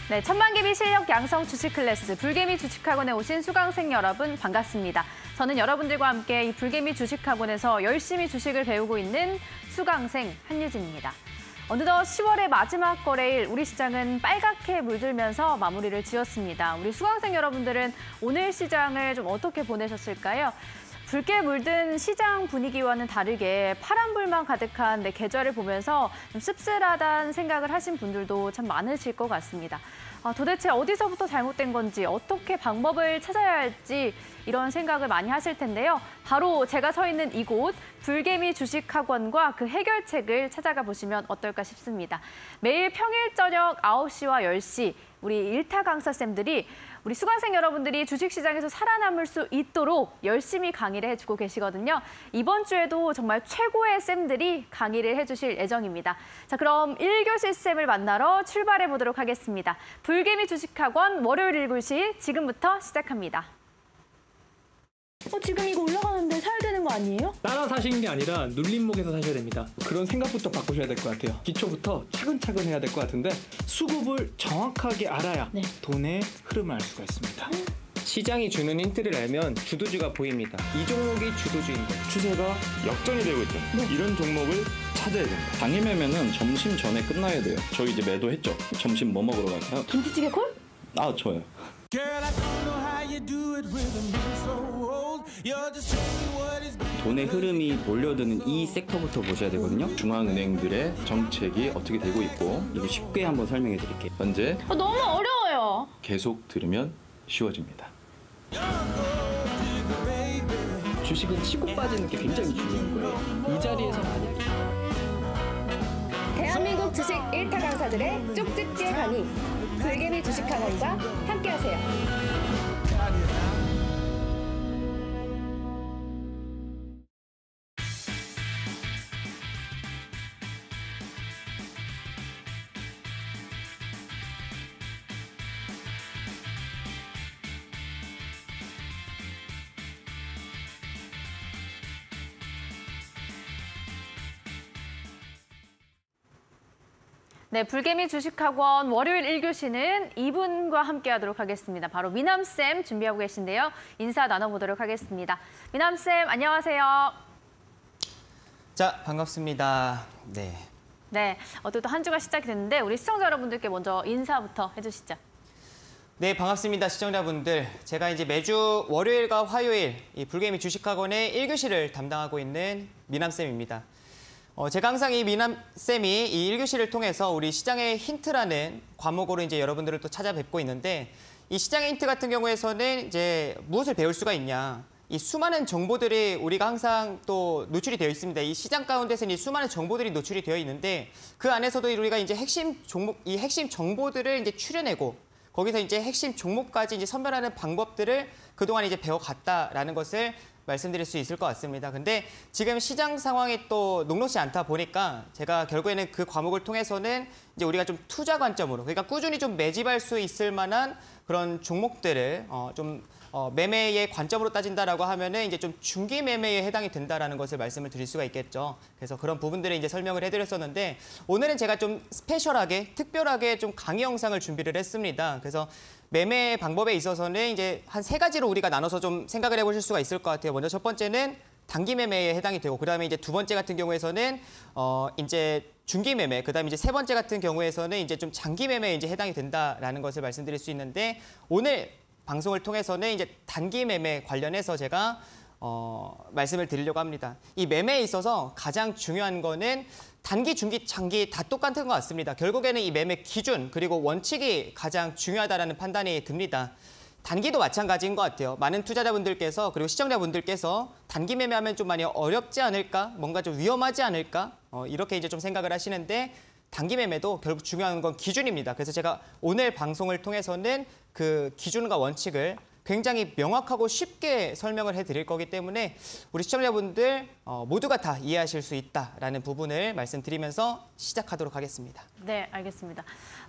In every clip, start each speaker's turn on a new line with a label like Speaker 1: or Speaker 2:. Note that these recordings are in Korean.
Speaker 1: 네, 천만개미 실력 양성 주식 클래스 불개미 주식학원에 오신 수강생 여러분 반갑습니다. 저는 여러분들과 함께 이 불개미 주식학원에서 열심히 주식을 배우고 있는 수강생 한유진입니다. 어느덧 10월의 마지막 거래일 우리 시장은 빨갛게 물들면서 마무리를 지었습니다. 우리 수강생 여러분들은 오늘 시장을 좀 어떻게 보내셨을까요? 붉게 물든 시장 분위기와는 다르게 파란불만 가득한 계절을 보면서 좀 씁쓸하다는 생각을 하신 분들도 참 많으실 것 같습니다. 도대체 어디서부터 잘못된 건지, 어떻게 방법을 찾아야 할지 이런 생각을 많이 하실 텐데요. 바로 제가 서 있는 이곳 불개미 주식학원과 그 해결책을 찾아가 보시면 어떨까 싶습니다. 매일 평일 저녁 9시와 10시 우리 일타 강사쌤들이 우리 수강생 여러분들이 주식시장에서 살아남을 수 있도록 열심히 강의를 해주고 계시거든요. 이번 주에도 정말 최고의 쌤들이 강의를 해주실 예정입니다. 자, 그럼 1교시 쌤을 만나러 출발해 보도록 하겠습니다. 불개미 주식학원 월요일 1교시 지금부터 시작합니다. 지금 이거 올라가는데 사야 되는 거 아니에요?
Speaker 2: 따라 사시는 게 아니라 눌림목에서 사셔야 됩니다.
Speaker 3: 그런 생각부터 바꾸셔야 될 것 같아요. 기초부터 차근차근 해야 될 것 같은데 수급을 정확하게 알아야 돈의 흐름을 알 수가 있습니다.
Speaker 4: 시장이 주는 힌트를 알면 주도주가 보입니다. 이 종목이 주도주인 거예요.
Speaker 5: 추세가 역전이 되고 있다. 이런 종목을 찾아야 된다.
Speaker 6: 당일 매매는 점심 전에 끝나야 돼요. 저희 이제 매도했죠. 점심 뭐 먹으러 갈까요?
Speaker 1: 김치찌개 콜?
Speaker 6: 아, 저요.
Speaker 7: 돈의 흐름이 몰려드는 이 섹터부터 보셔야 되거든요.
Speaker 6: 중앙은행들의 정책이 어떻게 되고 있고
Speaker 7: 이거 쉽게 한번 설명해 드릴게요.
Speaker 6: 현재
Speaker 1: 너무 어려워요.
Speaker 6: 계속 들으면 쉬워집니다.
Speaker 3: 주식은 치고 빠지는 게 굉장히 중요한 거예요. 이 자리에서 만약에
Speaker 8: 대한민국 주식 1타 강사들의 쪽집게 강의 불개미 주식학원과 함께하세요.
Speaker 1: 네, 불개미 주식학원 월요일 1교시는 이분과 함께하도록 하겠습니다. 바로 미남쌤 준비하고 계신데요. 인사 나눠보도록 하겠습니다. 미남쌤, 안녕하세요.
Speaker 9: 자, 반갑습니다.
Speaker 1: 네, 또 한 주가 시작이 됐는데 우리 시청자 여러분들께 먼저 인사부터 해주시죠.
Speaker 9: 네, 반갑습니다. 시청자분들. 제가 이제 매주 월요일과 화요일 이 불개미 주식학원의 1교시를 담당하고 있는 미남쌤입니다. 제가 항상 이 미남쌤이 이 1교시를 통해서 우리 시장의 힌트라는 과목으로 이제 여러분들을 또 찾아뵙고 있는데 이 시장의 힌트 같은 경우에서는 이제 무엇을 배울 수가 있냐. 이 수많은 정보들이 우리가 항상 또 노출이 되어 있습니다. 이 시장 가운데서는 이 수많은 정보들이 노출이 되어 있는데 그 안에서도 우리가 이제 핵심 종목, 이 핵심 정보들을 이제 추려내고 거기서 이제 핵심 종목까지 이제 선별하는 방법들을 그동안 이제 배워갔다라는 것을 말씀드릴 수 있을 것 같습니다. 근데 지금 시장 상황이 또 녹록지 않다 보니까 제가 결국에는 그 과목을 통해서는 이제 우리가 좀 투자 관점으로, 그러니까 꾸준히 좀 매집할 수 있을 만한 그런 종목들을 매매의 관점으로 따진다라고 하면은 이제 좀 중기 매매에 해당이 된다라는 것을 말씀을 드릴 수가 있겠죠. 그래서 그런 부분들을 이제 설명을 해드렸었는데 오늘은 제가 좀 스페셜하게, 특별하게 좀 강의 영상을 준비를 했습니다. 그래서 매매 방법에 있어서는 이제 한 3가지로 우리가 나눠서 좀 생각을 해보실 수가 있을 것 같아요. 먼저 첫 번째는 단기 매매에 해당이 되고, 그다음에 이제 두 번째 같은 경우에서는 이제 중기 매매, 그다음에 이제 세 번째 같은 경우에서는 이제 좀 장기 매매에 이제 해당이 된다라는 것을 말씀드릴 수 있는데 오늘 방송을 통해서는 이제 단기 매매 관련해서 제가 말씀을 드리려고 합니다. 이 매매에 있어서 가장 중요한 거는 단기, 중기, 장기 다 똑같은 것 같습니다. 결국에는 이 매매 기준 그리고 원칙이 가장 중요하다는 판단이 듭니다. 단기도 마찬가지인 것 같아요. 많은 투자자분들께서 그리고 시청자분들께서 단기 매매하면 좀 많이 어렵지 않을까? 뭔가 좀 위험하지 않을까? 이렇게 이제 좀 생각을 하시는데 단기 매매도 결국 중요한 건 기준입니다. 그래서 제가 오늘 방송을 통해서는 그 기준과 원칙을 굉장히 명확하고 쉽게 설명을 해드릴 거기 때문에 우리 시청자분들 모두가 다 이해하실 수 있다라는 부분을 말씀드리면서 시작하도록 하겠습니다.
Speaker 1: 네, 알겠습니다.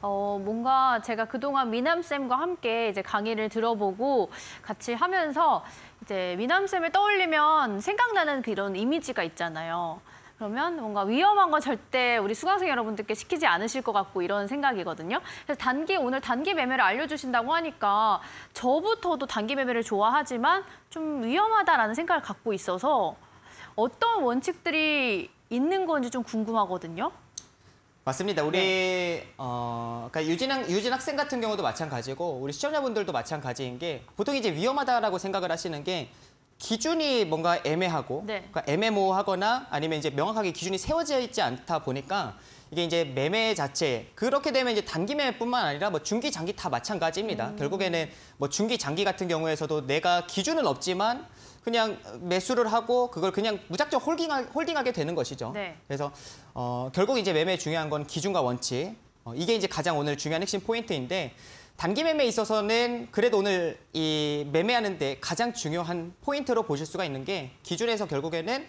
Speaker 1: 뭔가 제가 그동안 미남쌤과 함께 이제 강의를 들어보고 같이 하면서 이제 미남쌤을 떠올리면 생각나는 그런 이미지가 있잖아요. 그러면 뭔가 위험한 건 절대 우리 수강생 여러분들께 시키지 않으실 것 같고 이런 생각이거든요. 그래서 오늘 단기 매매를 알려주신다고 하니까 저부터도 단기 매매를 좋아하지만 좀 위험하다라는 생각을 갖고 있어서 어떤 원칙들이 있는 건지 좀 궁금하거든요.
Speaker 9: 맞습니다. 우리 그러니까 유진 학생 같은 경우도 마찬가지고 우리 시청자분들도 마찬가지인 게 보통 이제 위험하다라고 생각을 하시는 게 기준이 뭔가 애매하고 그러니까 애매모호하거나 아니면 이제 명확하게 기준이 세워져 있지 않다 보니까 이게 이제 매매 자체 그렇게 되면 이제 단기 매매뿐만 아니라 뭐 중기 장기 다 마찬가지입니다. 결국에는 뭐 중기 장기 같은 경우에서도 내가 기준은 없지만 그냥 매수를 하고 그걸 그냥 무작정 홀딩하게 되는 것이죠. 그래서 결국 이제 매매에 중요한 건 기준과 원칙. 이게 이제 가장 오늘 중요한 핵심 포인트인데 단기 매매에 있어서는 그래도 오늘 이 매매하는데 가장 중요한 포인트로 보실 수가 있는 게 기준에서 결국에는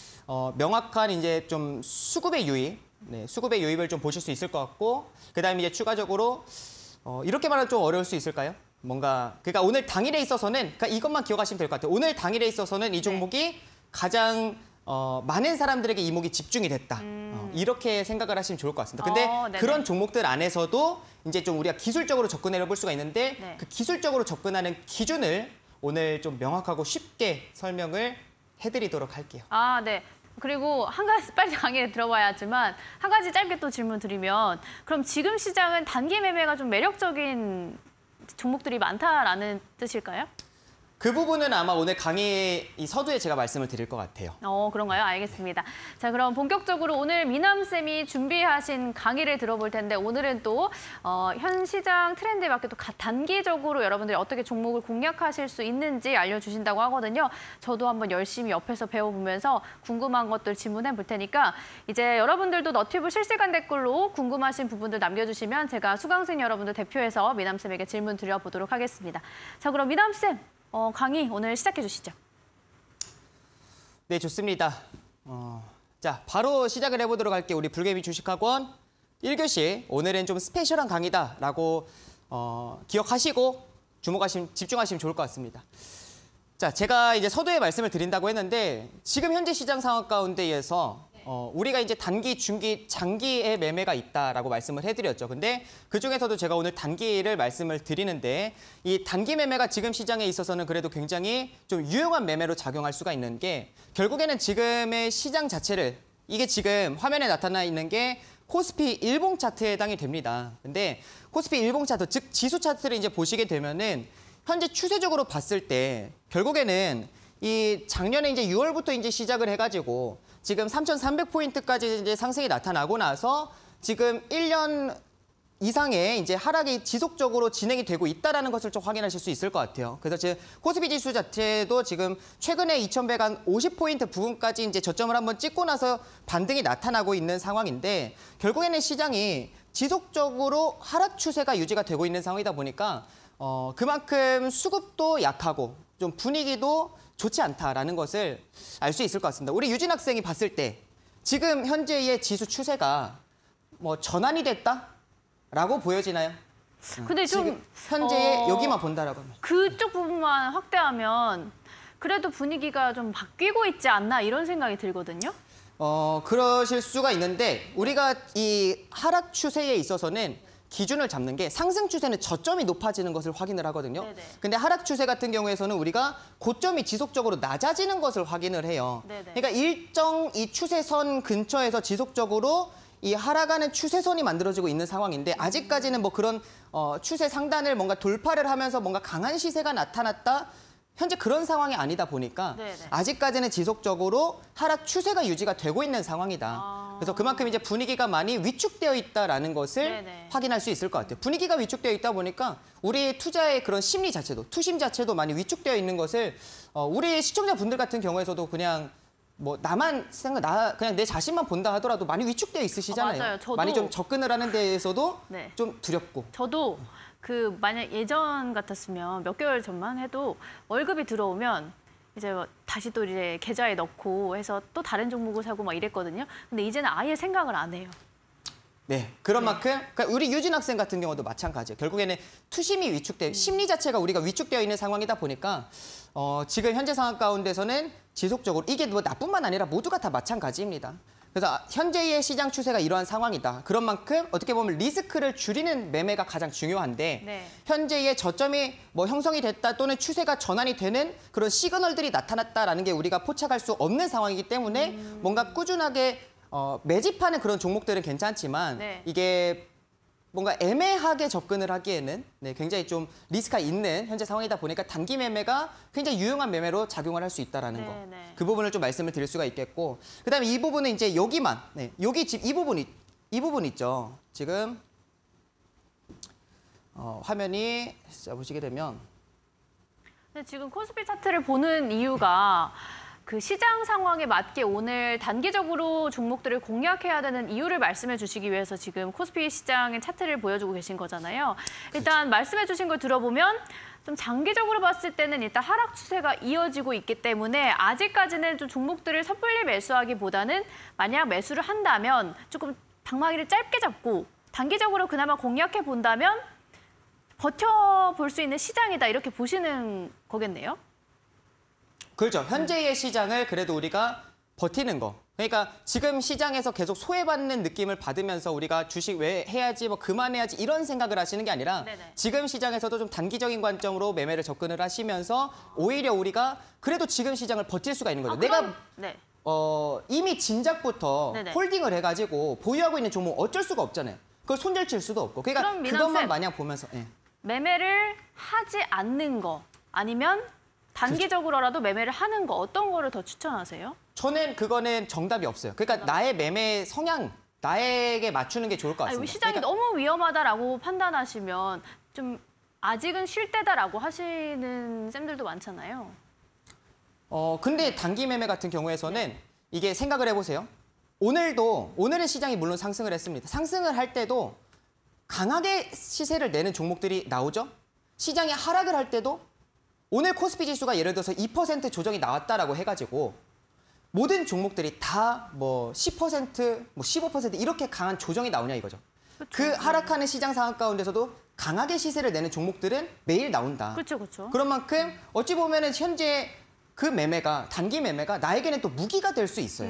Speaker 9: 명확한 이제 좀 수급의 유입, 수급의 유입을 좀 보실 수 있을 것 같고 그다음에 이제 추가적으로 이렇게 말하면 좀 어려울 수 있을까요? 뭔가 그러니까 오늘 당일에 있어서는 그러니까 이것만 기억하시면 될 것 같아요. 오늘 당일에 있어서는 이 종목이 가장 많은 사람들에게 이목이 집중이 됐다. 이렇게 생각을 하시면 좋을 것 같습니다. 근데 그런 종목들 안에서도 이제 좀 우리가 기술적으로 접근해 볼 수가 있는데 그 기술적으로 접근하는 기준을 오늘 좀 명확하고 쉽게 설명을 해드리도록 할게요.
Speaker 1: 네. 그리고 한 가지 빨리 강의에 들어봐야지만 한 가지 짧게 또 질문 드리면 그럼 지금 시장은 단기 매매가 좀 매력적인 종목들이 많다라는 뜻일까요?
Speaker 9: 그 부분은 아마 오늘 강의 이 서두에 제가 말씀을 드릴 것 같아요.
Speaker 1: 그런가요? 알겠습니다. 자, 그럼 본격적으로 오늘 미남쌤이 준비하신 강의를 들어볼 텐데 오늘은 또 현 시장 트렌드에 맞게 또 단기적으로 여러분들이 어떻게 종목을 공략하실 수 있는지 알려주신다고 하거든요. 저도 한번 열심히 옆에서 배워보면서 궁금한 것들 질문해 볼 테니까 이제 여러분들도 너튜브 실시간 댓글로 궁금하신 부분들 남겨주시면 제가 수강생 여러분들 대표해서 미남쌤에게 질문 드려보도록 하겠습니다. 자, 그럼 미남쌤. 강의 오늘 시작해 주시죠.
Speaker 9: 네, 좋습니다. 자, 바로 시작을 해보도록 할게요. 우리 불개미 주식학원 1교시 오늘은 좀 스페셜한 강의다라고 기억하시고 집중하시면 좋을 것 같습니다. 자, 제가 이제 서두에 말씀을 드린다고 했는데 지금 현재 시장 상황 가운데에서 우리가 이제 단기, 중기, 장기의 매매가 있다라고 말씀을 해드렸죠. 근데 그중에서도 제가 오늘 단기를 말씀을 드리는데 이 단기 매매가 지금 시장에 있어서는 그래도 굉장히 좀 유용한 매매로 작용할 수가 있는 게 결국에는 지금의 시장 자체를 이게 지금 화면에 나타나 있는 게 코스피 일봉 차트에 해당이 됩니다. 근데 코스피 일봉 차트, 즉 지수 차트를 이제 보시게 되면은 현재 추세적으로 봤을 때 결국에는 이 작년에 이제 6월부터 이제 시작을 해가지고 지금 3,300포인트까지 이제 상승이 나타나고 나서 지금 1년 이상의 이제 하락이 지속적으로 진행이 되고 있다는 것을 좀 확인하실 수 있을 것 같아요. 그래서 지금 코스피 지수 자체도 지금 최근에 2,150포인트 부근까지 이제 저점을 한번 찍고 나서 반등이 나타나고 있는 상황인데 결국에는 시장이 지속적으로 하락 추세가 유지가 되고 있는 상황이다 보니까 그만큼 수급도 약하고 좀 분위기도 좋지 않다라는 것을 알 수 있을 것 같습니다. 우리 유진 학생이 봤을 때 지금 현재의 지수 추세가 뭐 전환이 됐다라고 보여지나요?
Speaker 1: 근데 좀
Speaker 9: 현재의 여기만 본다라고 하면
Speaker 1: 그쪽 부분만 확대하면 그래도 분위기가 좀 바뀌고 있지 않나 이런 생각이 들거든요.
Speaker 9: 그러실 수가 있는데 우리가 이 하락 추세에 있어서는 기준을 잡는 게 상승 추세는 저점이 높아지는 것을 확인을 하거든요. 근데 하락 추세 같은 경우에서는 우리가 고점이 지속적으로 낮아지는 것을 확인을 해요. 그러니까 일정 이 추세선 근처에서 지속적으로 이 하락하는 추세선이 만들어지고 있는 상황인데 아직까지는 뭐 그런 추세 상단을 뭔가 돌파를 하면서 뭔가 강한 시세가 나타났다. 현재 그런 상황이 아니다 보니까 아직까지는 지속적으로 하락 추세가 유지가 되고 있는 상황이다. 그래서 그만큼 이제 분위기가 많이 위축되어 있다라는 것을 확인할 수 있을 것 같아요. 분위기가 위축되어 있다 보니까 우리 투자의 그런 심리 자체도, 투심 자체도 많이 위축되어 있는 것을 우리 시청자분들 같은 경우에서도 그냥 뭐 나만 그냥 내 자신만 본다 하더라도 많이 위축되어 있으시잖아요.
Speaker 1: 맞아요. 저도
Speaker 9: 많이 좀 접근을 하는 데에서도 좀 두렵고.
Speaker 1: 저도 만약 예전 같았으면 몇 개월 전만 해도 월급이 들어오면 이제 다시 또 이제 계좌에 넣고 해서 또 다른 종목을 사고 막 이랬거든요. 근데 이제는 아예 생각을 안 해요.
Speaker 9: 네, 그런 만큼 그러니까 우리 유진 학생 같은 경우도 마찬가지예요. 결국에는 투심이 위축돼 심리 자체가 우리가 위축되어 있는 상황이다 보니까 지금 현재 상황 가운데서는 지속적으로 이게 뭐 나뿐만 아니라 모두가 다 마찬가지입니다. 그래서 현재의 시장 추세가 이러한 상황이다. 그런 만큼 어떻게 보면 리스크를 줄이는 매매가 가장 중요한데
Speaker 1: 네.
Speaker 9: 현재의 저점이 뭐 형성이 됐다 또는 추세가 전환이 되는 그런 시그널들이 나타났다라는 게 우리가 포착할 수 없는 상황이기 때문에 뭔가 꾸준하게 매집하는 그런 종목들은 괜찮지만
Speaker 1: 네.
Speaker 9: 이게 뭔가 애매하게 접근을 하기에는 굉장히 좀 리스크가 있는 현재 상황이다 보니까 단기 매매가 굉장히 유용한 매매로 작용을 할 수 있다라는 거.
Speaker 1: 네.
Speaker 9: 그 부분을 좀 말씀을 드릴 수가 있겠고, 그다음에 이 부분은 이제 여기만, 여기 집 이 부분 있죠. 지금 화면이 자 보시게 되면,
Speaker 1: 근데 지금 코스피 차트를 보는 이유가 그 시장 상황에 맞게 오늘 단기적으로 종목들을 공략해야 되는 이유를 말씀해 주시기 위해서 지금 코스피 시장의 차트를 보여주고 계신 거잖아요. 일단 말씀해 주신 걸 들어보면 좀 장기적으로 봤을 때는 일단 하락 추세가 이어지고 있기 때문에 아직까지는 좀 종목들을 섣불리 매수하기보다는 만약 매수를 한다면 조금 방망이를 짧게 잡고 단기적으로 그나마 공략해 본다면 버텨볼 수 있는 시장이다 이렇게 보시는 거겠네요.
Speaker 9: 그렇죠. 현재의 시장을 그래도 우리가 버티는 거. 그러니까 지금 시장에서 계속 소외받는 느낌을 받으면서 우리가 주식 왜 해야지, 뭐 그만해야지 이런 생각을 하시는 게 아니라
Speaker 1: 네네.
Speaker 9: 지금 시장에서도 좀 단기적인 관점으로 매매를 접근을 하시면서 오히려 우리가 그래도 지금 시장을 버틸 수가 있는 거죠. 내가
Speaker 1: 네.
Speaker 9: 이미 진작부터
Speaker 1: 네네.
Speaker 9: 홀딩을 해가지고 보유하고 있는 종목 어쩔 수가 없잖아요. 그걸 손절칠 수도 없고. 그러니까
Speaker 1: 그럼 민환
Speaker 9: 그것만
Speaker 1: 쌤,
Speaker 9: 마냥 보면서.
Speaker 1: 매매를 하지 않는 거 아니면 단기적으로라도 매매를 하는 거 어떤 거를 더 추천하세요?
Speaker 9: 저는 그거는 정답이 없어요. 그러니까 나의 매매 성향, 나에게 맞추는 게 좋을 것 같습니다.
Speaker 1: 아니, 시장이
Speaker 9: 그러니까
Speaker 1: 너무 위험하다라고 판단하시면 좀 아직은 쉴 때다라고 하시는 쌤들도 많잖아요.
Speaker 9: 근데 단기 매매 같은 경우에서는 이게 생각을 해보세요. 오늘은 시장이 물론 상승을 했습니다. 상승을 할 때도 강하게 시세를 내는 종목들이 나오죠. 시장이 하락을 할 때도 오늘 코스피 지수가 예를 들어서 2% 조정이 나왔다라고 해가지고 모든 종목들이 다 뭐 10%, 뭐 15% 이렇게 강한 조정이 나오냐 이거죠. 그 하락하는 시장 상황 가운데서도 강하게 시세를 내는 종목들은 매일 나온다.
Speaker 1: 그렇죠.
Speaker 9: 그런 만큼 어찌 보면은 현재 그 매매가 단기 매매가 나에게는 또 무기가 될 수 있어요.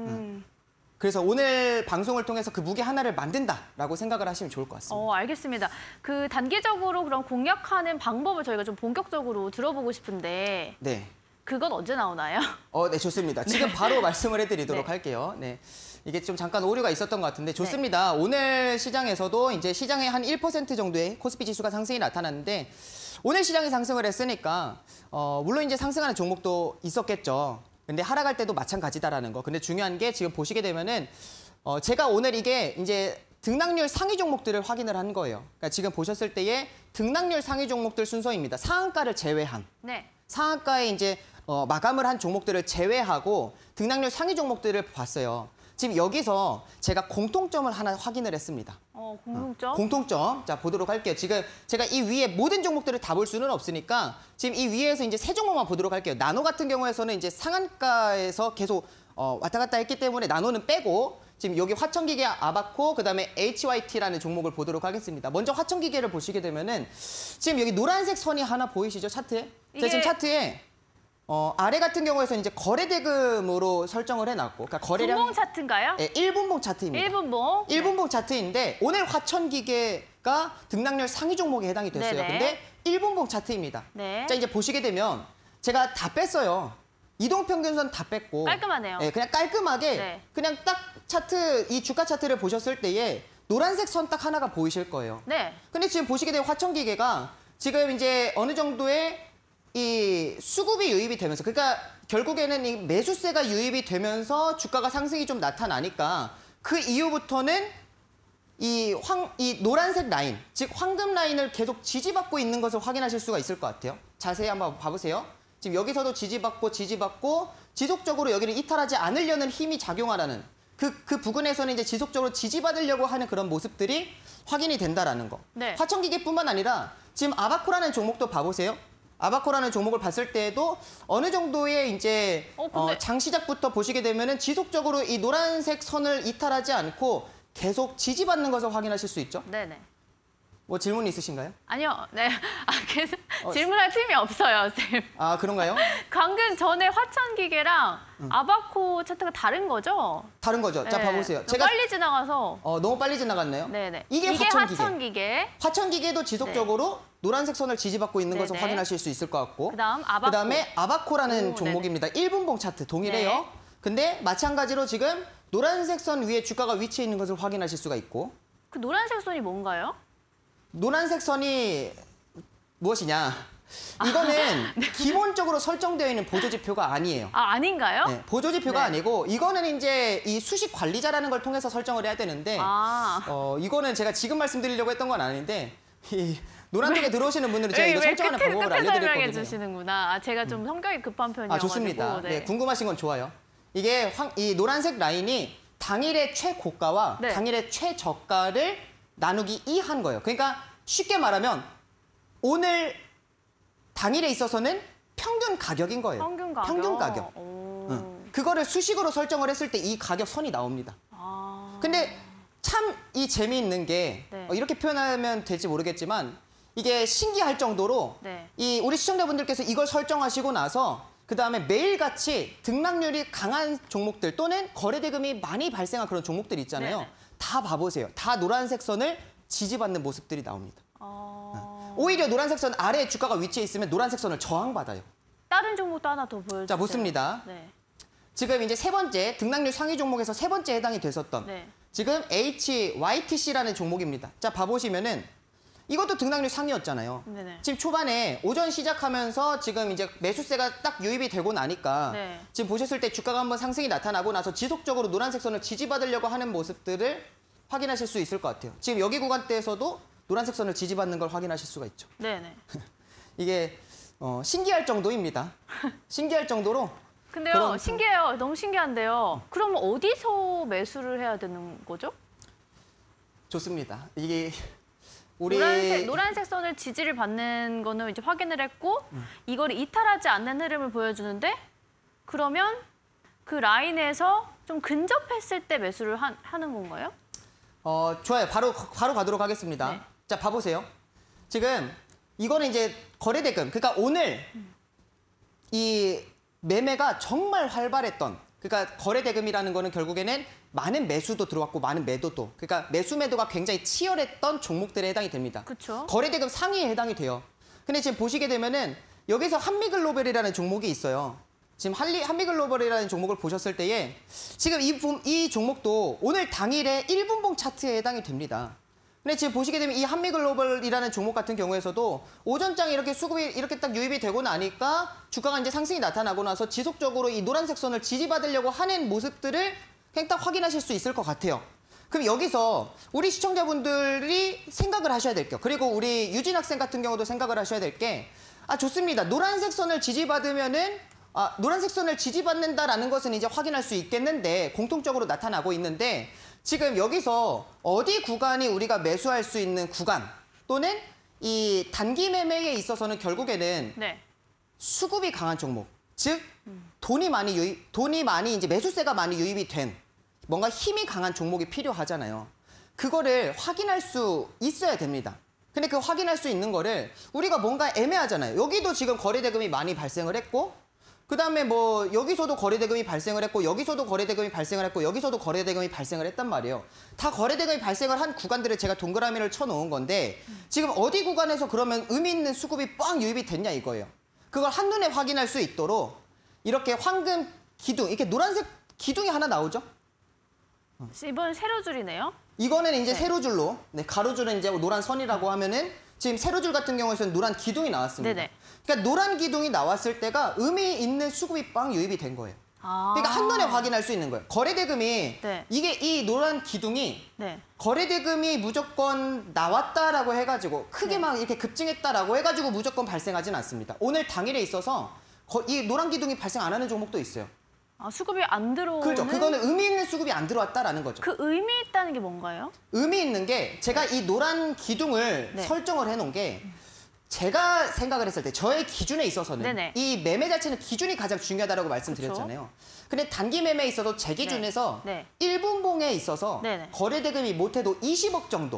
Speaker 9: 그래서 오늘 방송을 통해서 그 무기 하나를 만든다라고 생각을 하시면 좋을 것 같습니다.
Speaker 1: 알겠습니다. 그 단기적으로 그런 공략하는 방법을 저희가 좀 본격적으로 들어보고 싶은데
Speaker 9: 네.
Speaker 1: 그건 언제 나오나요?
Speaker 9: 네, 좋습니다. 지금 바로 말씀을 해드리도록
Speaker 1: 네.
Speaker 9: 할게요. 네. 이게 좀 잠깐 오류가 있었던 것 같은데 좋습니다. 오늘 시장에서도 이제 시장의 한 1% 정도의 코스피 지수가 상승이 나타났는데 오늘 시장이 상승을 했으니까 물론 이제 상승하는 종목도 있었겠죠. 근데 하락할 때도 마찬가지다라는 거. 근데 중요한 게 지금 보시게 되면은 제가 오늘 이게 이제 등락률 상위 종목들을 확인을 한 거예요. 그러니까 지금 보셨을 때의 등락률 상위 종목들 순서입니다. 상한가를 제외한.
Speaker 1: 네.
Speaker 9: 상한가에 이제 마감을 한 종목들을 제외하고 등락률 상위 종목들을 봤어요. 지금 여기서 제가 공통점을 하나 확인을 했습니다.
Speaker 1: 공통점?
Speaker 9: 공통점. 자, 보도록 할게요. 지금 제가 이 위에 모든 종목들을 다 볼 수는 없으니까 지금 이 위에서 이제 세 종목만 보도록 할게요. 나노 같은 경우에서는 이제 상한가에서 계속 왔다 갔다 했기 때문에 나노는 빼고 지금 여기 화천기계 아바코 그다음에 HYT라는 종목을 보도록 하겠습니다. 먼저 화천기계를 보시게 되면은 지금 여기 노란색 선이 하나 보이시죠? 차트에? 제가 지금 차트에 아래 같은 경우에서는 이제 거래 대금으로 설정을 해놨고, 그러니까 거래량.
Speaker 1: 분봉 차트인가요?
Speaker 9: 네, 1분봉 차트입니다.
Speaker 1: 1분봉.
Speaker 9: 1분봉 차트인데 오늘 화천기계가 등락률 상위 종목에 해당이 됐어요.
Speaker 1: 네네.
Speaker 9: 근데 1분봉 차트입니다.
Speaker 1: 네.
Speaker 9: 자, 이제 보시게 되면 제가 다 뺐어요. 이동평균선 다 뺐고.
Speaker 1: 깔끔하네요.
Speaker 9: 네, 그냥 깔끔하게
Speaker 1: 네.
Speaker 9: 그냥 딱 차트, 이 주가 차트를 보셨을 때에 노란색 선 딱 하나가 보이실 거예요.
Speaker 1: 네.
Speaker 9: 근데 지금 보시게 되면 화천기계가 지금 이제 어느 정도의 이 수급이 유입이 되면서, 그러니까 결국에는 이 매수세가 유입이 되면서 주가가 상승이 좀 나타나니까 그 이후부터는 이 노란색 라인, 즉 황금 라인을 계속 지지받고 있는 것을 확인하실 수가 있을 것 같아요. 자세히 한번 봐보세요. 지금 여기서도 지지받고 지속적으로 여기를 이탈하지 않으려는 힘이 작용하라는 그 부근에서는 이제 지속적으로 지지받으려고 하는 그런 모습들이 확인이 된다라는 거.
Speaker 1: 네.
Speaker 9: 화천기계뿐만 아니라 지금 아바코라는 종목도 봐보세요. 아바코라는 종목을 봤을 때에도 어느 정도의 이제 장 시작부터 보시게 되면은 지속적으로 이 노란색 선을 이탈하지 않고 계속 지지받는 것을 확인하실 수 있죠.
Speaker 1: 네네.
Speaker 9: 뭐 질문 있으신가요?
Speaker 1: 아니요. 네. 계속 질문할 틈이 없어요, 쌤.
Speaker 9: 아, 그런가요?
Speaker 1: 방금 전에 화천기계랑 아바코 차트가 다른 거죠?
Speaker 9: 다른 거죠. 자,
Speaker 1: 네.
Speaker 9: 봐보세요.
Speaker 1: 너무 빨리 지나가서.
Speaker 9: 너무 빨리 지나갔네요.
Speaker 1: 네네.
Speaker 9: 이게 화천기계. 화천기계도 지속적으로 노란색 선을 지지받고 있는 것을 확인하실 수 있을 것 같고.
Speaker 1: 그다음 아바코.
Speaker 9: 그다음에 아바코라는 종목입니다. 1분봉 차트 동일해요.
Speaker 1: 네.
Speaker 9: 근데 마찬가지로 지금 노란색 선 위에 주가가 위치해 있는 것을 확인하실 수가 있고.
Speaker 1: 그 노란색 선이 뭔가요?
Speaker 9: 노란색 선이 무엇이냐? 이거는 기본적으로 설정되어 있는 보조지표가 아니에요.
Speaker 1: 아, 아닌가요?
Speaker 9: 네, 보조지표가 아니고 이거는 이제 이 수식 관리자라는 걸 통해서 설정을 해야 되는데 이거는 제가 지금 말씀드리려고 했던 건 아닌데 이 노란색에 들어오시는 분들은 제가 이거 설정하는 방법을 알려드릴
Speaker 1: 설명해
Speaker 9: 거거든요.
Speaker 1: 주시는구나. 제가 좀 성격이 급한 편이어가지고.
Speaker 9: 좋습니다. 네, 궁금하신 건 좋아요. 이게 이 노란색 라인이 당일의 최고가와 당일의 최저가를 나누기 2한 거예요. 그러니까 쉽게 말하면 오늘 당일에 있어서는 평균 가격인 거예요. 평균 가격. 그거를 수식으로 설정을 했을 때 이 가격 선이 나옵니다. 근데 참 이 재미있는 게 이렇게 표현하면 될지 모르겠지만 이게 신기할 정도로 이 우리 시청자분들께서 이걸 설정하시고 나서 그다음에 매일같이 등락률이 강한 종목들 또는 거래대금이 많이 발생한 그런 종목들 있잖아요. 다 봐보세요. 다 노란색 선을 지지받는 모습들이 나옵니다. 오히려 노란색 선 아래에 주가가 위치해 있으면 노란색 선을 저항받아요.
Speaker 1: 다른 종목도 하나 더 보여주세요.
Speaker 9: 자, 묻습니다. 지금 이제 세 번째 등락률 상위 종목에서 세 번째 해당이 됐었던 지금 HYTC라는 종목입니다. 자, 봐보시면은 이것도 등락률 상위였잖아요. 지금 초반에 오전 시작하면서 지금 이제 매수세가 딱 유입이 되고 나니까 지금 보셨을 때 주가가 한번 상승이 나타나고 나서 지속적으로 노란색 선을 지지받으려고 하는 모습들을 확인하실 수 있을 것 같아요. 지금 여기 구간대에서도 노란색 선을 지지받는 걸 확인하실 수가 있죠. 이게 신기할 정도입니다. 신기할 정도로.
Speaker 1: 근데요, 신기해요. 너무 신기한데요. 그럼 어디서 매수를 해야 되는 거죠?
Speaker 9: 좋습니다. 이게 우리
Speaker 1: 노란색 선을 지지를 받는 거는 이제 확인을 했고 이거를 이탈하지 않는 흐름을 보여주는데 그러면 그 라인에서 좀 근접했을 때 매수를 하는 건가요?
Speaker 9: 좋아요. 바로 가도록 하겠습니다. 자, 봐보세요. 지금 이거는 이제 거래대금. 그러니까 오늘 이 매매가 정말 활발했던 그러니까 거래대금이라는 거는 결국에는 많은 매수도 들어왔고 많은 매도도 그러니까 매수 매도가 굉장히 치열했던 종목들에 해당이 됩니다.
Speaker 1: 그렇죠.
Speaker 9: 거래대금 상위에 해당이 돼요. 근데 지금 보시게 되면은 여기서 한미글로벌이라는 종목이 있어요. 지금 한미글로벌이라는 종목을 보셨을 때에 지금 이 종목도 오늘 당일에 1분봉 차트에 해당이 됩니다. 근데 지금 보시게 되면 이 한미글로벌이라는 종목 같은 경우에서도 오전장에 이렇게 수급이 이렇게 딱 유입이 되고 나니까 주가가 이제 상승이 나타나고 나서 지속적으로 이 노란색 선을 지지받으려고 하는 모습들을 그냥 딱 확인하실 수 있을 것 같아요. 그럼 여기서 우리 시청자분들이 생각을 하셔야 될 게 그리고 우리 유진 학생 같은 경우도 생각을 하셔야 될 게 좋습니다. 노란색 선을 지지받으면은 노란색 선을 지지받는다라는 것은 이제 확인할 수 있겠는데 공통적으로 나타나고 있는데 지금 여기서 어디 구간이 우리가 매수할 수 있는 구간 또는 이 단기 매매에 있어서는 결국에는 수급이 강한 종목, 즉 돈이 많이 이제 매수세가 많이 유입이 된 뭔가 힘이 강한 종목이 필요하잖아요. 그거를 확인할 수 있어야 됩니다. 근데 그 확인할 수 있는 거를 우리가 뭔가 애매하잖아요. 여기도 지금 거래대금이 많이 발생을 했고 그다음에 뭐 여기서도 거래대금이 발생을 했고 여기서도 거래대금이 발생을 했고 여기서도 거래대금이 발생을 했단 말이에요. 다 거래대금이 발생을 한 구간들을 제가 동그라미를 쳐놓은 건데 지금 어디 구간에서 그러면 의미 있는 수급이 뻥 유입이 됐냐 이거예요. 그걸 한눈에 확인할 수 있도록 이렇게 황금 기둥, 이렇게 노란색 기둥이 하나 나오죠?
Speaker 1: 이번 세로줄이네요.
Speaker 9: 이거는 이제 세로줄로, 가로줄은 이제 노란 선이라고 하면은 지금 세로줄 같은 경우에는 노란 기둥이 나왔습니다. 그러니까 노란 기둥이 나왔을 때가 의미 있는 수급이 빵 유입이 된 거예요. 그러니까 한눈에 확인할 수 있는 거예요. 거래대금이 이게 이 노란 기둥이 거래대금이 무조건 나왔다라고 해가지고 크게 막 이렇게 급증했다라고 해가지고 무조건 발생하진 않습니다. 오늘 당일에 있어서 이 노란 기둥이 발생 안 하는 종목도 있어요.
Speaker 1: 수급이 안 들어오는?
Speaker 9: 그렇죠. 그거는 의미 있는 수급이 안 들어왔다라는 거죠.
Speaker 1: 그 의미 있다는 게 뭔가요?
Speaker 9: 의미 있는 게 제가 이 노란 기둥을 설정을 해놓은 게 제가 생각을 했을 때 저의 기준에 있어서는 이 매매 자체는 기준이 가장 중요하다고 말씀드렸잖아요. 근데 단기 매매에 있어서 제 기준에서 1분봉에 있어서 거래대금이 못해도 20억 정도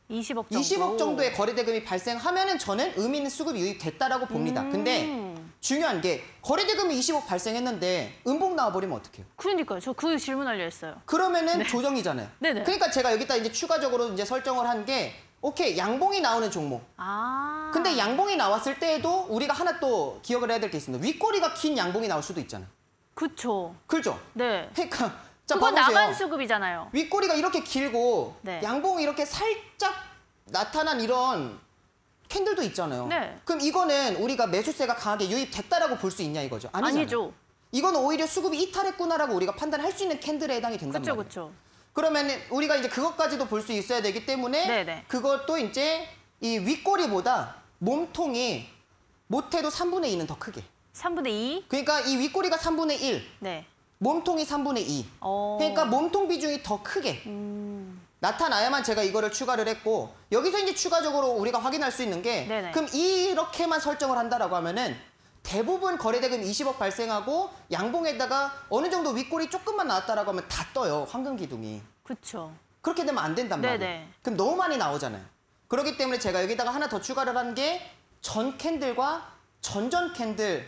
Speaker 1: 20억 정도.
Speaker 9: 20억 정도의 거래대금이 발생하면은 저는 의미 있는 수급이 유입됐다라고 봅니다. 근데 중요한 게 거래대금이 20억 발생했는데 음봉 나와버리면 어떡해요?
Speaker 1: 그러니까요. 저 그 질문하려 했어요.
Speaker 9: 그러면은 조정이잖아요.
Speaker 1: 네네.
Speaker 9: 그러니까 제가 여기다 이제 추가적으로 이제 설정을 한 게 오케이, 양봉이 나오는 종목. 근데 양봉이 나왔을 때에도 우리가 하나 또 기억을 해야 될 게 있습니다. 윗꼬리가 긴 양봉이 나올 수도 있잖아요.
Speaker 1: 그렇죠.
Speaker 9: 그렇죠?
Speaker 1: 네.
Speaker 9: 그러니까 자,
Speaker 1: 그건
Speaker 9: 봐보세요.
Speaker 1: 나간 수급이잖아요.
Speaker 9: 윗꼬리가 이렇게 길고
Speaker 1: 네.
Speaker 9: 양봉이 이렇게 살짝 나타난 이런 캔들도 있잖아요.
Speaker 1: 네.
Speaker 9: 그럼 이거는 우리가 매수세가 강하게 유입됐다라고 볼 수 있냐 이거죠? 아니잖아요.
Speaker 1: 아니죠.
Speaker 9: 이거는 오히려 수급이 이탈했구나라고 우리가 판단할 수 있는 캔들에 해당이 된단
Speaker 1: 그렇죠,
Speaker 9: 말이에요.
Speaker 1: 그렇죠.
Speaker 9: 그러면 우리가 이제 그것까지도 볼 수 있어야 되기 때문에
Speaker 1: 네네.
Speaker 9: 그것도 이제 이 윗꼬리보다 몸통이 못해도 3분의 2는 더 크게.
Speaker 1: 3분의 2?
Speaker 9: 그러니까 이 윗꼬리가 3분의 1,
Speaker 1: 네.
Speaker 9: 몸통이 3분의 2. 그러니까 몸통 비중이 더 크게 나타나야만 제가 이거를 추가를 했고, 여기서 이제 추가적으로 우리가 확인할 수 있는 게
Speaker 1: 네네.
Speaker 9: 그럼 이렇게만 설정을 한다라고 하면은 대부분 거래대금 20억 발생하고 양봉에다가 어느 정도 윗꼬리 조금만 나왔다라고 하면 다 떠요, 황금 기둥이.
Speaker 1: 그렇죠.
Speaker 9: 그렇게 되면 안 된단 말이에요.
Speaker 1: 네네.
Speaker 9: 그럼 너무 많이 나오잖아요. 그렇기 때문에 제가 여기다가 하나 더 추가를 한 게 전 캔들과 전전 캔들의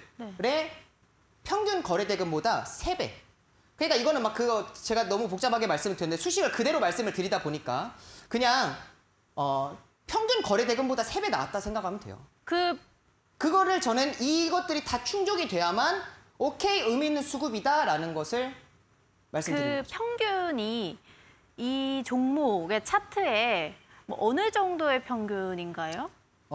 Speaker 9: 평균 거래대금보다 3배. 그러니까 이거는 막 그거 제가 너무 복잡하게 말씀을 드렸는데 수식을 그대로 말씀을 드리다 보니까 그냥 평균 거래대금보다 3배 나왔다 생각하면 돼요. 그거를 저는 이것들이 다 충족이 돼야만 오케이, 의미 있는 수급이다라는 것을 말씀드립니다.
Speaker 1: 그 평균이 이 종목의 차트에 뭐 어느 정도의 평균인가요?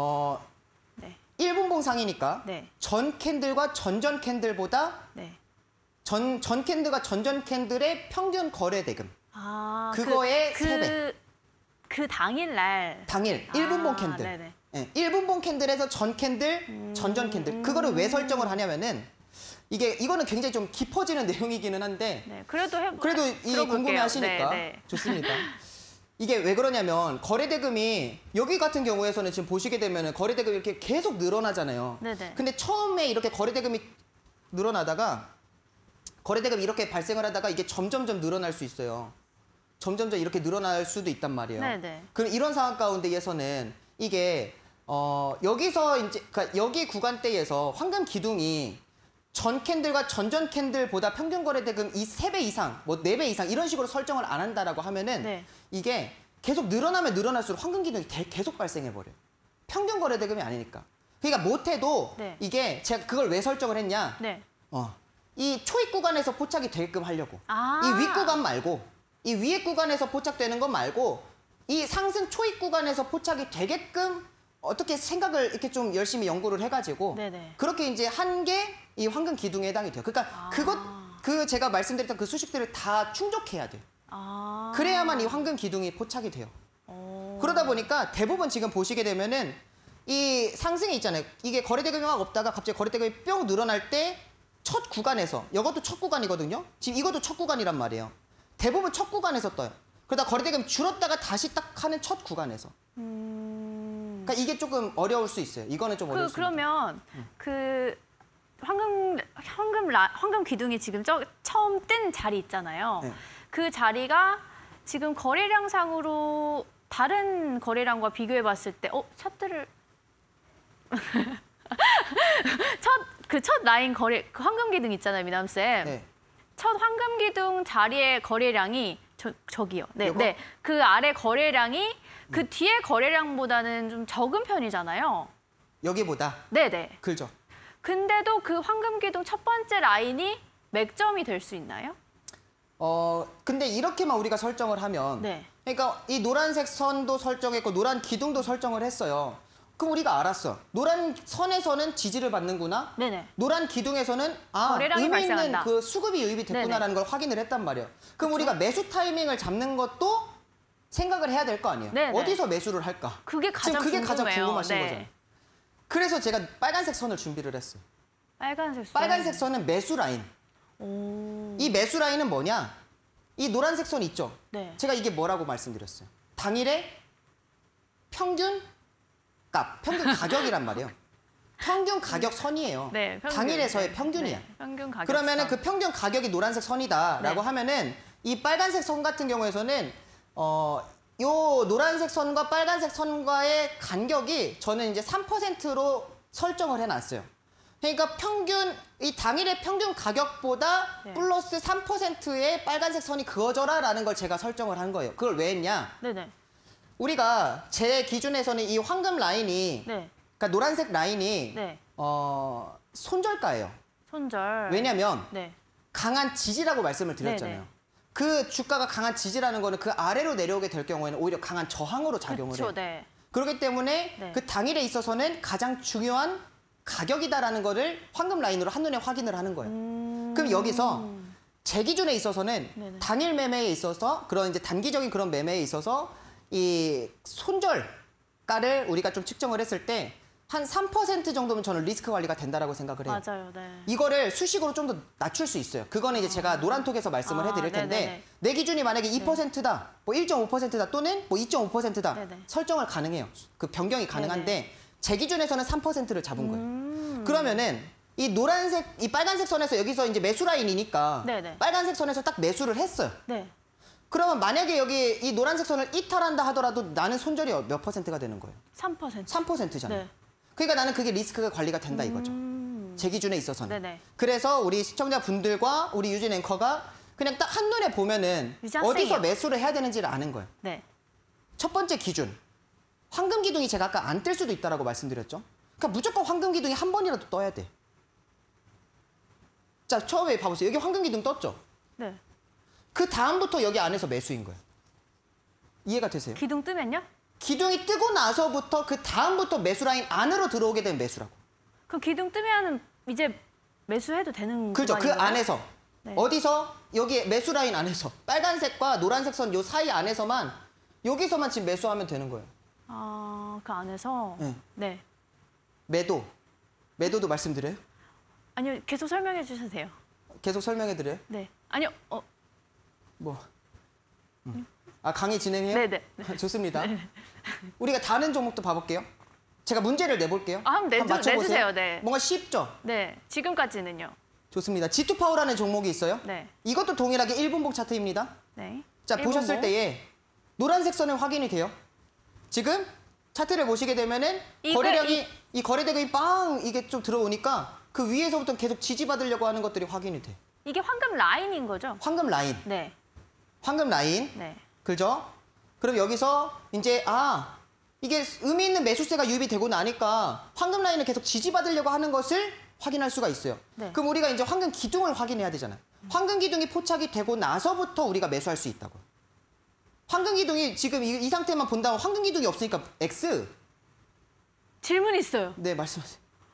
Speaker 1: 네.
Speaker 9: 1분봉 상이니까
Speaker 1: 네.
Speaker 9: 전 캔들과 전전 캔들보다
Speaker 1: 네.
Speaker 9: 전 캔들과 전전 캔들의 평균 거래대금.
Speaker 1: 아,
Speaker 9: 그거의 3배.
Speaker 1: 그 당일날.
Speaker 9: 당일 1분봉 캔들.
Speaker 1: 네네.
Speaker 9: 네, 1분봉 캔들에서 전 캔들, 전전 캔들. 그거를 왜 설정을 하냐면은 이거는 굉장히 좀 깊어지는 내용이기는 한데
Speaker 1: 네, 그래도
Speaker 9: 이 궁금해하시니까
Speaker 1: 네.
Speaker 9: 좋습니다. 이게 왜 그러냐면 거래대금이 여기 같은 경우에서는 지금 보시게 되면은 거래대금이 이렇게 계속 늘어나잖아요.
Speaker 1: 네네.
Speaker 9: 근데 처음에 이렇게 거래대금이 늘어나다가 거래대금이 이렇게 발생을 하다가 이게 점점점 늘어날 수 있어요. 점점점 이렇게 늘어날 수도 있단 말이에요.
Speaker 1: 네네.
Speaker 9: 그럼 이런 상황 가운데에서는 이게 여기서 이제 그러니까 여기 구간대에서 황금 기둥이 전 캔들과 전전 캔들보다 평균 거래대금 이 3배 이상, 뭐 4배 이상 이런 식으로 설정을 안 한다라고 하면은
Speaker 1: 네.
Speaker 9: 이게 계속 늘어나면 늘어날수록 황금 기둥이 계속 발생해 버려요. 평균 거래대금이 아니니까. 그러니까 못해도
Speaker 1: 네.
Speaker 9: 이게 제가 그걸 왜 설정을 했냐?
Speaker 1: 네.
Speaker 9: 이 초입 구간에서 포착이 되게끔 하려고.
Speaker 1: 아.
Speaker 9: 이 윗 구간 말고 이 위에 구간에서 포착되는 것 말고 이 상승 초입 구간에서 포착이 되게끔 어떻게 생각을 이렇게 좀 열심히 연구를 해가지고
Speaker 1: 네네.
Speaker 9: 그렇게 이제 한 게 이 황금 기둥에 해당이 돼요. 그러니까 제가 말씀드렸던 그 수식들을 다 충족해야 돼요. 그래야만 이 황금 기둥이 포착이 돼요. 그러다 보니까 대부분 지금 보시게 되면은 이 상승이 있잖아요. 이게 거래대금이 막 없다가 갑자기 거래대금이 뿅 늘어날 때 첫 구간에서, 이것도 첫 구간이거든요. 지금 이것도 첫 구간이란 말이에요. 대부분 첫 구간에서 떠요. 그러다 거래대금이 줄었다가 다시 딱 하는 첫 구간에서. 그러니까 이게 조금 어려울 수 있어요. 이거는 좀 어려울 수 있어요.
Speaker 1: 그러면 그 황금 기둥이 지금 처음 뜬 자리 있잖아요.
Speaker 9: 네.
Speaker 1: 그 자리가 지금 거래량상으로 다른 거래량과 비교해 봤을 때 차트를 첫 라인 그 황금 기둥 있잖아요, 미남쌤.
Speaker 9: 네.
Speaker 1: 첫 황금 기둥 자리의 거래량이 저기요. 네,
Speaker 9: 요거?
Speaker 1: 네. 그 아래 거래량이 그 뒤에 거래량보다는 좀 적은 편이잖아요.
Speaker 9: 여기보다?
Speaker 1: 네네.
Speaker 9: 그죠.
Speaker 1: 근데도 그 황금 기둥 첫 번째 라인이 맥점이 될 수 있나요?
Speaker 9: 근데 이렇게만 우리가 설정을 하면
Speaker 1: 네.
Speaker 9: 그러니까 이 노란색 선도 설정했고 노란 기둥도 설정을 했어요. 그럼 우리가 알았어. 노란 선에서는 지지를 받는구나.
Speaker 1: 네네.
Speaker 9: 노란 기둥에서는
Speaker 1: 거래량이
Speaker 9: 의미 있는
Speaker 1: 발생한다.
Speaker 9: 그 수급이 유입이 됐구나라는 걸 확인을 했단 말이에요. 그럼 우리가 매수 타이밍을 잡는 것도 생각을 해야 될 거 아니에요.
Speaker 1: 네네.
Speaker 9: 어디서 매수를 할까?
Speaker 1: 그게 가장
Speaker 9: 지금 그게 가장
Speaker 1: 궁금해요.
Speaker 9: 궁금하신
Speaker 1: 네.
Speaker 9: 거잖아요. 그래서 제가 빨간색 선을 준비를 했어요.
Speaker 1: 빨간색 선.
Speaker 9: 빨간색 선은 매수 라인. 이 매수 라인은 뭐냐? 이 노란색 선 있죠?
Speaker 1: 네.
Speaker 9: 제가 이게 뭐라고 말씀드렸어요? 당일의 평균 값, 평균 가격이란 말이에요. 평균 가격 선이에요.
Speaker 1: 네, 평균.
Speaker 9: 당일에서의 평균이야.
Speaker 1: 네, 평균 가격.
Speaker 9: 그러면은 그 평균 가격이 노란색 선이다라고
Speaker 1: 네.
Speaker 9: 하면은 이 빨간색 선 같은 경우에서는 요 노란색 선과 빨간색 선과의 간격이 저는 이제 3%로 설정을 해놨어요. 그러니까 평균, 이 당일의 평균 가격보다
Speaker 1: 네.
Speaker 9: 플러스 3%의 빨간색 선이 그어져라라는 걸 제가 설정을 한 거예요. 그걸 왜 했냐?
Speaker 1: 네네.
Speaker 9: 우리가 제 기준에서는 이 황금 라인이,
Speaker 1: 네.
Speaker 9: 그러니까 노란색 라인이
Speaker 1: 네.
Speaker 9: 손절가예요.
Speaker 1: 손절.
Speaker 9: 왜냐면
Speaker 1: 네.
Speaker 9: 강한 지지라고 말씀을 드렸잖아요.
Speaker 1: 네네.
Speaker 9: 그 주가가 강한 지지라는 거는 그 아래로 내려오게 될 경우에는 오히려 강한 저항으로 작용을 해요.
Speaker 1: 그렇죠. 네.
Speaker 9: 그렇기 때문에
Speaker 1: 네.
Speaker 9: 그 당일에 있어서는 가장 중요한 가격이다라는 거를 황금 라인으로 한눈에 확인을 하는 거예요. 그럼 여기서 제 기준에 있어서는
Speaker 1: 네네.
Speaker 9: 단일 매매에 있어서 그런 이제 단기적인 그런 매매에 있어서 이 손절가를 우리가 좀 측정을 했을 때 한 3% 정도면 저는 리스크 관리가 된다라고 생각을 해요.
Speaker 1: 맞아요. 네.
Speaker 9: 이거를 수식으로 좀 더 낮출 수 있어요. 그거는 이제 제가 노란톡에서 말씀을 해드릴 텐데
Speaker 1: 네네네.
Speaker 9: 내 기준이 만약에 2%다, 뭐 1.5%다 또는 뭐 2.5%다
Speaker 1: 네네.
Speaker 9: 설정을 가능해요. 그 변경이 가능한데 제 기준에서는 3%를 잡은 거예요. 그러면은 이 노란색, 이 빨간색 선에서 여기서 이제 매수 라인이니까
Speaker 1: 네네.
Speaker 9: 빨간색 선에서 딱 매수를 했어요.
Speaker 1: 네.
Speaker 9: 그러면 만약에 여기 이 노란색 선을 이탈한다 하더라도 나는 손절이 몇 %가 되는 거예요?
Speaker 1: 3%.
Speaker 9: 3%잖아요.
Speaker 1: 네.
Speaker 9: 그러니까 나는 그게 리스크가 관리가 된다 이거죠. 제 기준에 있어서는.
Speaker 1: 네네.
Speaker 9: 그래서 우리 시청자분들과 우리 유진 앵커가 그냥 딱 한눈에 보면은
Speaker 1: 유진
Speaker 9: 어디서
Speaker 1: 학생이요.
Speaker 9: 매수를 해야 되는지를 아는 거예요.
Speaker 1: 네.
Speaker 9: 첫 번째 기준. 황금 기둥이 제가 아까 안 뜰 수도 있다고 말씀드렸죠. 그러니까 무조건 황금 기둥이 한 번이라도 떠야 돼. 자, 처음에 봐보세요. 여기 황금 기둥 떴죠?
Speaker 1: 네.
Speaker 9: 그 다음부터 여기 안에서 매수인 거예요. 이해가 되세요?
Speaker 1: 기둥 뜨면요?
Speaker 9: 기둥이 뜨고 나서부터 그 다음부터 매수 라인 안으로 들어오게 되면 매수라고.
Speaker 1: 그 기둥 뜨면은 이제 매수해도 되는
Speaker 9: 그렇죠. 그
Speaker 1: 구간인가요?
Speaker 9: 안에서.
Speaker 1: 네.
Speaker 9: 어디서? 여기 매수 라인 안에서. 빨간색과 노란색 선 요 사이 안에서만 여기서만 지금 매수하면 되는 거예요.
Speaker 1: 아, 그 안에서?
Speaker 9: 네.
Speaker 1: 네.
Speaker 9: 매도도 말씀드려요?
Speaker 1: 아니요, 계속 설명해 주셔도 돼요.
Speaker 9: 계속 설명해 드려요?
Speaker 1: 네. 아니요,
Speaker 9: 뭐. 아, 강의 진행해요?
Speaker 1: 네네.
Speaker 9: 좋습니다. 우리가 다른 종목도 봐볼게요. 제가 문제를 내볼게요.
Speaker 1: 아, 한번
Speaker 9: 맞춰보세요.
Speaker 1: 내주세요. 네.
Speaker 9: 뭔가 쉽죠?
Speaker 1: 네. 지금까지는요.
Speaker 9: 좋습니다. G2파워라는 종목이 있어요.
Speaker 1: 네.
Speaker 9: 이것도 동일하게 1분봉 차트입니다.
Speaker 1: 네.
Speaker 9: 자,
Speaker 1: 일본
Speaker 9: 보셨을
Speaker 1: 뭐?
Speaker 9: 때에 노란색 선은 확인이 돼요. 지금 차트를 보시게 되면은 거래량이 이 거래대금이 빵 이게 좀 들어오니까 그 위에서부터 계속 지지받으려고 하는 것들이 확인이 돼.
Speaker 1: 이게 황금 라인인 거죠?
Speaker 9: 황금 라인.
Speaker 1: 네.
Speaker 9: 황금 라인.
Speaker 1: 네.
Speaker 9: 그죠? 그럼 여기서 이제 이게 의미 있는 매수세가 유입이 되고 나니까 황금 라인을 계속 지지받으려고 하는 것을 확인할 수가 있어요.
Speaker 1: 네.
Speaker 9: 그럼 우리가 이제 황금 기둥을 확인해야 되잖아요. 황금 기둥이 포착이 되고 나서부터 우리가 매수할 수 있다고. 황금 기둥이 지금 이 상태만 본다면 황금 기둥이 없으니까 X.
Speaker 1: 질문 있어요.
Speaker 9: 네, 말씀하세요.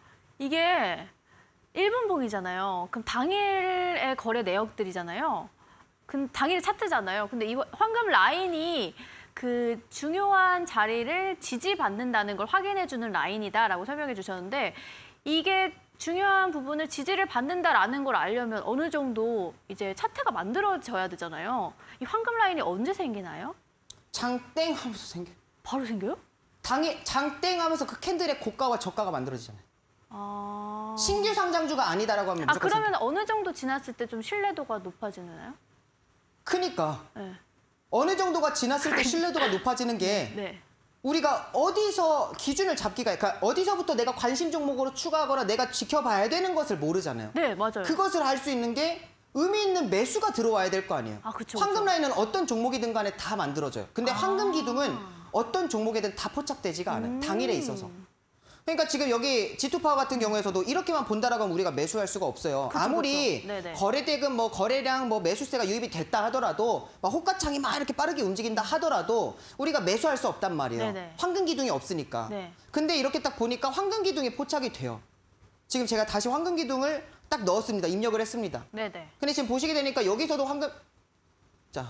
Speaker 1: 이게 1분봉이잖아요. 그럼 당일의 거래 내역들이잖아요. 당일 차트잖아요. 근데 이거 황금 라인이 그 중요한 자리를 지지받는다는 걸 확인해주는 라인이다라고 설명해 주셨는데 이게 중요한 부분을 지지를 받는다라는 걸 알려면 어느 정도 이제 차트가 만들어져야 되잖아요. 이 황금 라인이 언제 생기나요?
Speaker 9: 장땡 하면서 생겨.
Speaker 1: 바로 생겨요?
Speaker 9: 장땡 하면서 그 캔들의 고가와 저가가 만들어지잖아요.
Speaker 1: 아...
Speaker 9: 신규 상장주가 아니다라고 하면 무조건
Speaker 1: 그러면 어느 정도 지났을 때 좀 신뢰도가 높아지나요?
Speaker 9: 크니까
Speaker 1: 네.
Speaker 9: 어느 정도가 지났을 때 신뢰도가 높아지는 게
Speaker 1: 네.
Speaker 9: 우리가 어디서 기준을 잡기가, 그러니까 어디서부터 내가 관심 종목으로 추가하거나 내가 지켜봐야 되는 것을 모르잖아요.
Speaker 1: 네, 맞아요.
Speaker 9: 그것을 할 수 있는 게 의미 있는 매수가 들어와야 될 거 아니에요.
Speaker 1: 아, 그쵸,
Speaker 9: 황금
Speaker 1: 그쵸.
Speaker 9: 라인은 어떤 종목이든 간에 다 만들어져요. 근데 황금 기둥은 어떤 종목에든 다 포착되지가 않아요. 당일에 있어서. 그러니까 지금 여기 G2파워 같은 경우에서도 이렇게만 본다라고 하면 우리가 매수할 수가 없어요.
Speaker 1: 그쵸,
Speaker 9: 아무리
Speaker 1: 그쵸. 네네.
Speaker 9: 거래대금, 뭐 거래량, 뭐 매수세가 유입이 됐다 하더라도 막 호가창이 막 이렇게 빠르게 움직인다 하더라도 우리가 매수할 수 없단 말이에요.
Speaker 1: 네네.
Speaker 9: 황금 기둥이 없으니까.
Speaker 1: 네.
Speaker 9: 근데 이렇게 딱 보니까 황금 기둥이 포착이 돼요. 지금 제가 다시 황금 기둥을 딱 넣었습니다. 입력을 했습니다.
Speaker 1: 네네.
Speaker 9: 근데 지금 보시게 되니까 여기서도 자,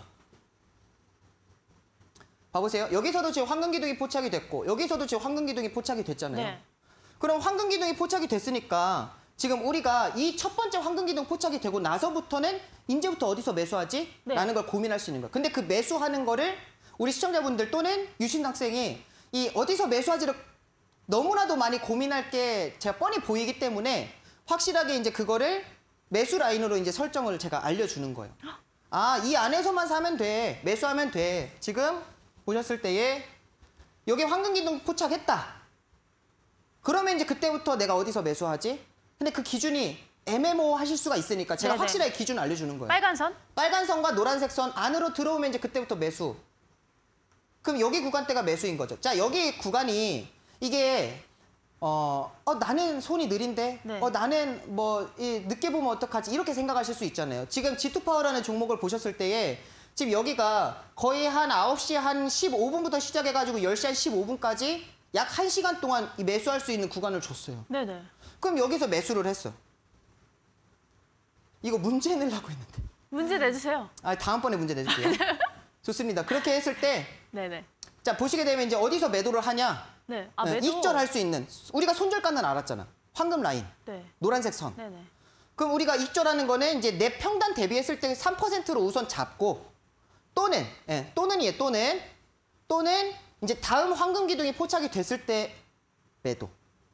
Speaker 9: 봐보세요. 여기서도 지금 황금 기둥이 포착이 됐고 여기서도 지금 황금 기둥이 포착이 됐잖아요.
Speaker 1: 네.
Speaker 9: 그럼 황금 기둥이 포착이 됐으니까 지금 우리가 이 첫 번째 황금 기둥 포착이 되고 나서부터는 이제부터 어디서 매수하지?
Speaker 1: 네.
Speaker 9: 라는 걸 고민할 수 있는 거예요. 근데 그 매수하는 거를 우리 시청자분들 또는 유신 학생이 이 어디서 매수하지를 너무나도 많이 고민할 게 제가 뻔히 보이기 때문에 확실하게 이제 그거를 매수 라인으로 이제 설정을 제가 알려주는 거예요. 이 안에서만 사면 돼. 매수하면 돼. 지금 보셨을 때에 여기 황금기둥 포착했다. 그러면 이제 그때부터 내가 어디서 매수하지? 근데 그 기준이 애매모호하실 수가 있으니까 제가
Speaker 1: 네네.
Speaker 9: 확실하게 기준을 알려주는 거예요.
Speaker 1: 빨간 선?
Speaker 9: 빨간 선과 노란색 선 안으로 들어오면 이제 그때부터 매수. 그럼 여기 구간대가 매수인 거죠. 자, 여기 구간이 이게 나는 손이 느린데
Speaker 1: 네.
Speaker 9: 나는 뭐 늦게 보면 어떡하지 이렇게 생각하실 수 있잖아요. 지금 G2파워라는 종목을 보셨을 때에 지금 여기가 거의 한 9시 한 15분부터 시작해가지고 10시 한 15분까지 약 1시간 동안 이 매수할 수 있는 구간을 줬어요.
Speaker 1: 네네.
Speaker 9: 그럼 여기서 매수를 했어. 이거 문제 내려고 했는데.
Speaker 1: 문제 내주세요.
Speaker 9: 다음번에 문제 내줄게요. 좋습니다. 그렇게 했을 때
Speaker 1: 네네.
Speaker 9: 자, 보시게 되면 이제 어디서 매도를 하냐?
Speaker 1: 네.
Speaker 9: 네,
Speaker 1: 매도.
Speaker 9: 익절할 수 있는 우리가 손절가는 알았잖아. 황금 라인,
Speaker 1: 네.
Speaker 9: 노란색 선.
Speaker 1: 네네.
Speaker 9: 그럼 우리가 익절하는 거는 이제 내 평단 대비했을 때 3%로 우선 잡고 또는 또는 이제 다음 황금 기둥이 포착이 됐을 때 매도.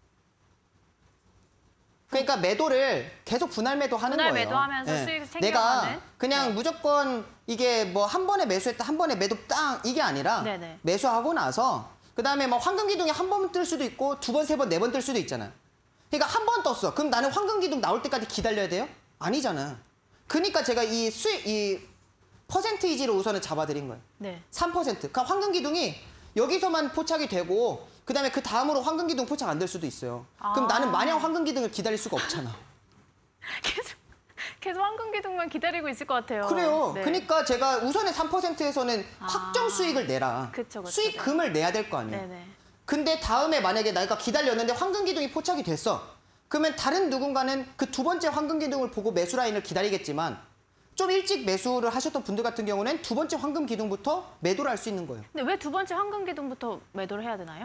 Speaker 9: 그러니까 매도를 계속 분할 매도하는
Speaker 1: 분할
Speaker 9: 거예요.
Speaker 1: 매도하면서 수익
Speaker 9: 내가
Speaker 1: 챙겨가는.
Speaker 9: 그냥
Speaker 1: 네.
Speaker 9: 무조건 이게 뭐 한 번에 매수했다 한 번에 매도 땅 이게 아니라
Speaker 1: 네네.
Speaker 9: 매수하고 나서 그다음에 뭐 황금 기둥이 한 번 뜰 수도 있고 두 번, 세 번, 네 번 뜰 수도 있잖아요. 그러니까 한 번 떴어. 그럼 나는 황금 기둥 나올 때까지 기다려야 돼요? 아니잖아. 그러니까 제가 이 퍼센테이지를 우선은 잡아드린 거예요.
Speaker 1: 네.
Speaker 9: 3%. 그러니까 황금 기둥이 여기서만 포착이 되고 그다음에 그 다음으로 황금 기둥 포착 안 될 수도 있어요. 그럼 나는 마냥 황금 기둥을 기다릴 수가 없잖아.
Speaker 1: 계속 황금 기둥만 기다리고 있을 것 같아요.
Speaker 9: 그래요.
Speaker 1: 네.
Speaker 9: 그러니까 제가 우선의 3%에서는 확정 수익을 내라.
Speaker 1: 그쵸,
Speaker 9: 수익금을 내야 될 거 아니에요.
Speaker 1: 네네.
Speaker 9: 근데 다음에 만약에 내가 기다렸는데 황금 기둥이 포착이 됐어. 그러면 다른 누군가는 그 두 번째 황금 기둥을 보고 매수 라인을 기다리겠지만 좀 일찍 매수를 하셨던 분들 같은 경우는 두 번째 황금 기둥부터 매도를 할 수 있는 거예요.
Speaker 1: 근데 왜 두 번째 황금 기둥부터 매도를 해야 되나요?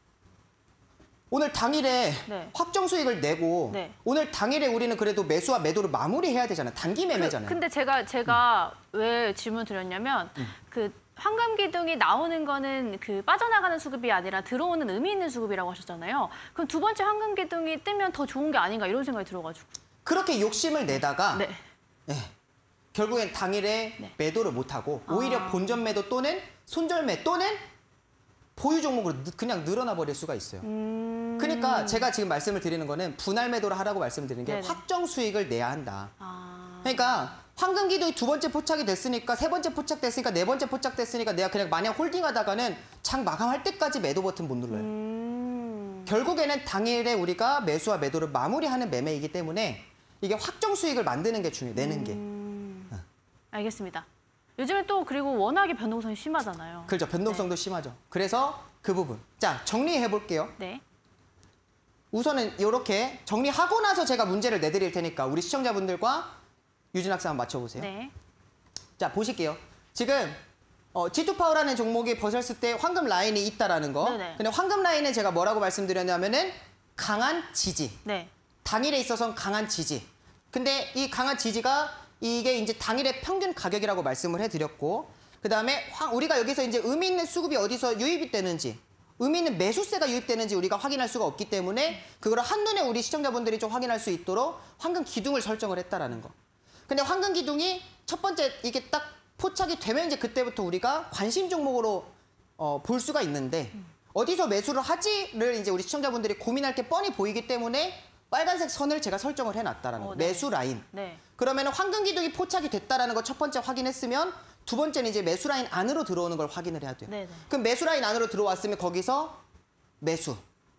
Speaker 9: 오늘 당일에
Speaker 1: 네.
Speaker 9: 확정 수익을 내고
Speaker 1: 네.
Speaker 9: 오늘 당일에 우리는 그래도 매수와 매도를 마무리해야 되잖아요. 단기 매매잖아요.
Speaker 1: 근데 제가 왜 질문 드렸냐면 그 황금 기둥이 나오는 거는 그 빠져나가는 수급이 아니라 들어오는 의미 있는 수급이라고 하셨잖아요. 그럼 두 번째 황금 기둥이 뜨면 더 좋은 게 아닌가 이런 생각이 들어가지고.
Speaker 9: 그렇게 욕심을 내다가
Speaker 1: 네.
Speaker 9: 결국엔 당일에
Speaker 1: 네.
Speaker 9: 매도를 못하고 오히려 본전 매도 또는 손절매 또는 보유 종목으로 그냥 늘어나 버릴 수가 있어요. 그러니까 제가 지금 말씀을 드리는 거는 분할 매도를 하라고 말씀드리는 게
Speaker 1: 네네.
Speaker 9: 확정 수익을 내야 한다. 그러니까 황금 기둥이 두 번째 포착이 됐으니까 세 번째 포착됐으니까 네 번째 포착됐으니까 내가 그냥 마냥 홀딩하다가는 장 마감할 때까지 매도 버튼 못 눌러요. 결국에는 당일에 우리가 매수와 매도를 마무리하는 매매이기 때문에 이게 확정 수익을 만드는 게 중요해요. 내는 게.
Speaker 1: 알겠습니다. 요즘에 또 그리고 워낙에 변동성이 심하잖아요.
Speaker 9: 그렇죠. 변동성도 심하죠. 그래서 그 부분. 자, 정리해 볼게요.
Speaker 1: 네.
Speaker 9: 우선은 이렇게 정리하고 나서 제가 문제를 내드릴 테니까 우리 시청자분들과 유진 학생 한번 맞춰보세요.
Speaker 1: 네.
Speaker 9: 자, 보실게요. 지금 G2파워라는 종목이 보셨을 때 황금 라인이 있다라는 거.
Speaker 1: 네네.
Speaker 9: 근데 황금 라인은 제가 뭐라고 말씀드렸냐면은 강한 지지.
Speaker 1: 네.
Speaker 9: 당일에 있어서는 강한 지지. 근데 이 강한 지지가 이게 이제 당일의 평균 가격이라고 말씀을 해드렸고, 그 다음에 우리가 여기서 이제 의미 있는 수급이 어디서 유입이 되는지, 의미 있는 매수세가 유입되는지 우리가 확인할 수가 없기 때문에 그걸 한눈에 우리 시청자분들이 좀 확인할 수 있도록 황금 기둥을 설정을 했다라는 거. 근데 황금 기둥이 첫 번째 이게 딱 포착이 되면 이제 그때부터 우리가 관심 종목으로 볼 수가 있는데 어디서 매수를 하지를 이제 우리 시청자분들이 고민할 게 뻔히 보이기 때문에 빨간색 선을 제가 설정을 해놨다라는 거.
Speaker 1: 네.
Speaker 9: 매수 라인.
Speaker 1: 네.
Speaker 9: 그러면 황금 기둥이 포착이 됐다라는 거 첫 번째 확인했으면 두 번째는 이제 매수 라인 안으로 들어오는 걸 확인을 해야 돼요.
Speaker 1: 네네.
Speaker 9: 그럼 매수 라인 안으로 들어왔으면 거기서 매수.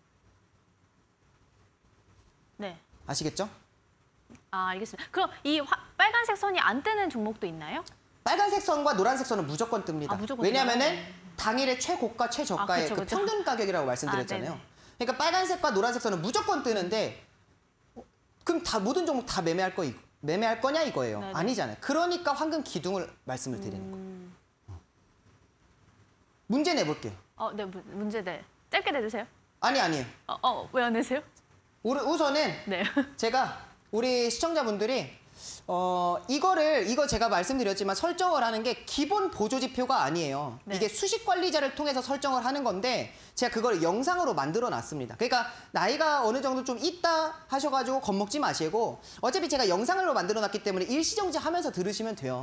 Speaker 1: 네.
Speaker 9: 아시겠죠?
Speaker 1: 알겠습니다. 그럼 이 빨간색 선이 안 뜨는 종목도 있나요?
Speaker 9: 빨간색 선과 노란색 선은 무조건 뜹니다.
Speaker 1: 무조건
Speaker 9: 왜냐하면은
Speaker 1: 뜨나요?
Speaker 9: 당일의 최고가, 최저가의
Speaker 1: 그쵸,
Speaker 9: 그
Speaker 1: 그쵸.
Speaker 9: 평균 가격이라고 말씀드렸잖아요.
Speaker 1: 네네.
Speaker 9: 그러니까 빨간색과 노란색 선은 무조건 뜨는데 그럼 다 모든 종목 다 매매할 거냐 이거예요.
Speaker 1: 네네.
Speaker 9: 아니잖아요. 그러니까 황금 기둥을 말씀을 드리는 거예요. 문제 내볼게요.
Speaker 1: 네, 문제 네. 짧게 내주세요.
Speaker 9: 아니에요.
Speaker 1: 왜 안 내세요?
Speaker 9: 우선은
Speaker 1: 네.
Speaker 9: 제가 우리 시청자분들이 이거 제가 말씀드렸지만 설정을 하는 게 기본 보조지표가 아니에요.
Speaker 1: 네.
Speaker 9: 이게 수식 관리자를 통해서 설정을 하는 건데 제가 그걸 영상으로 만들어 놨습니다. 그러니까 나이가 어느 정도 좀 있다 하셔가지고 겁먹지 마시고 어차피 제가 영상으로 만들어 놨기 때문에 일시정지 하면서 들으시면 돼요.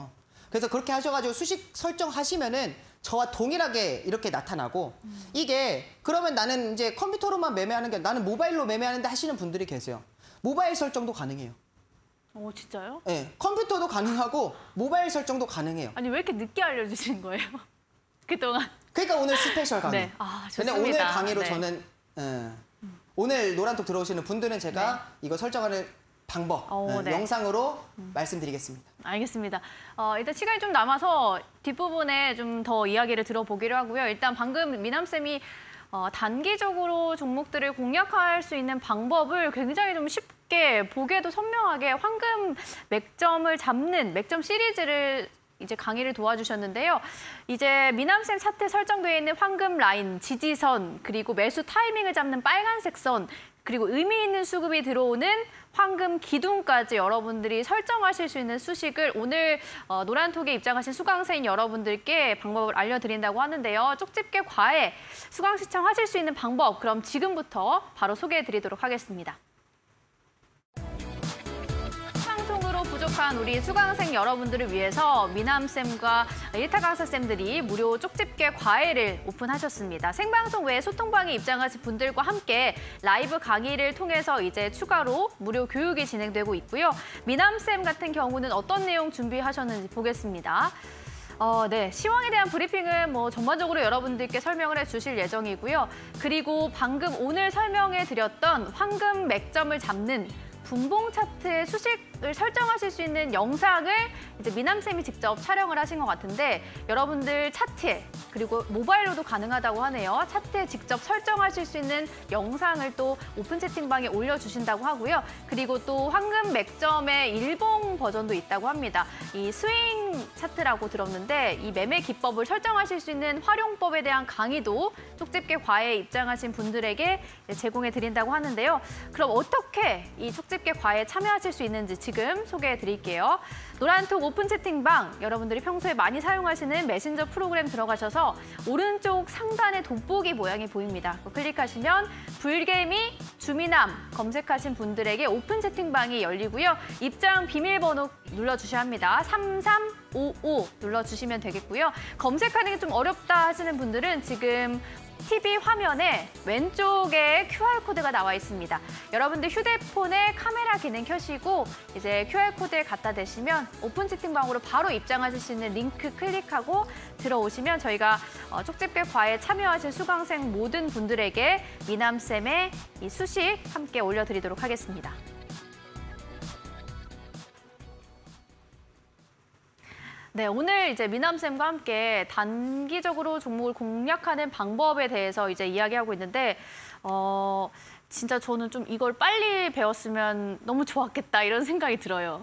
Speaker 9: 그래서 그렇게 하셔가지고 수식 설정하시면은 저와 동일하게 이렇게 나타나고 이게 그러면 나는 이제 컴퓨터로만 매매하는 게 나는 모바일로 매매하는데 하시는 분들이 계세요. 모바일 설정도 가능해요.
Speaker 1: 진짜요?
Speaker 9: 네, 컴퓨터도 가능하고 모바일 설정도 가능해요.
Speaker 1: 아니 왜 이렇게 늦게 알려주신 거예요? 그동안.
Speaker 9: 그러니까 오늘 스페셜 강의.
Speaker 1: 네.
Speaker 9: 근데
Speaker 1: 좋습니다.
Speaker 9: 오늘 강의로
Speaker 1: 네.
Speaker 9: 저는 오늘 노란톡 들어오시는 분들은 제가 이거 설정하는 방법
Speaker 1: 네.
Speaker 9: 영상으로 말씀드리겠습니다.
Speaker 1: 알겠습니다. 일단 시간이 좀 남아서 뒷부분에 좀 더 이야기를 들어보기로 하고요. 일단 방금 미남쌤이 단기적으로 종목들을 공략할 수 있는 방법을 굉장히 좀 쉽게 보기에도 선명하게 황금 맥점을 잡는 맥점 시리즈를 이제 강의를 도와주셨는데요. 이제 미남쌤 차트에 설정되어 있는 황금 라인, 지지선, 그리고 매수 타이밍을 잡는 빨간색 선, 그리고 의미 있는 수급이 들어오는 황금 기둥까지 여러분들이 설정하실 수 있는 수식을 오늘 노란톡에 입장하신 수강생 여러분들께 방법을 알려드린다고 하는데요. 쪽집게 과외, 수강 시청하실 수 있는 방법, 그럼 지금부터 바로 소개해드리도록 하겠습니다. 방송으로 부족한 우리 수강생 여러분들을 위해서 미남쌤과 1타 강사쌤들이 무료 쪽집게 과외를 오픈하셨습니다. 생방송 외에 소통방에 입장하신 분들과 함께 라이브 강의를 통해서 이제 추가로 무료 교육이 진행되고 있고요. 미남쌤 같은 경우는 어떤 내용 준비하셨는지 보겠습니다. 네, 시황에 대한 브리핑은 전반적으로 여러분들께 설명을 해주실 예정이고요. 그리고 방금 오늘 설명해드렸던 황금 맥점을 잡는 분봉 차트의 수식을 설정하실 수 있는 영상을 이제 미남쌤이 직접 촬영을 하신 것 같은데 여러분들 차트에 그리고 모바일로도 가능하다고 하네요. 차트에 직접 설정하실 수 있는 영상을 또 오픈 채팅방에 올려주신다고 하고요. 그리고 또 황금 맥점의 일봉 버전도 있다고 합니다. 이 스윙 차트라고 들었는데 이 매매 기법을 설정하실 수 있는 활용법에 대한 강의도 쪽집게 과외에 입장하신 분들에게 제공해 드린다고 하는데요. 그럼 어떻게 이 쪽집게 과외에 참여하실 수 있는지 지금 소개해 드릴게요. 노란톡 오픈 채팅방, 여러분들이 평소에 많이 사용하시는 메신저 프로그램 들어가셔서 오른쪽 상단에 돋보기 모양이 보입니다. 클릭하시면 불개미 주미남 검색하신 분들에게 오픈 채팅방이 열리고요. 입장 비밀번호 눌러주셔야 합니다. 3355 눌러주시면 되겠고요. 검색하는 게 좀 어렵다 하시는 분들은 지금 TV 화면에 왼쪽에 QR코드가 나와 있습니다. 여러분들 휴대폰에 카메라 기능 켜시고 이제 QR코드에 갖다 대시면 오픈 채팅방으로 바로 입장하실 수 있는 링크 클릭하고 들어오시면 저희가 쪽집게 과외에 참여하실 수강생 모든 분들에게 미남쌤의 이 수식 함께 올려드리도록 하겠습니다. 네, 오늘 이제 미남쌤과 함께 단기적으로 종목을 공략하는 방법에 대해서 이제 이야기하고 있는데, 진짜 저는 좀 이걸 빨리 배웠으면 너무 좋았겠다 이런 생각이 들어요.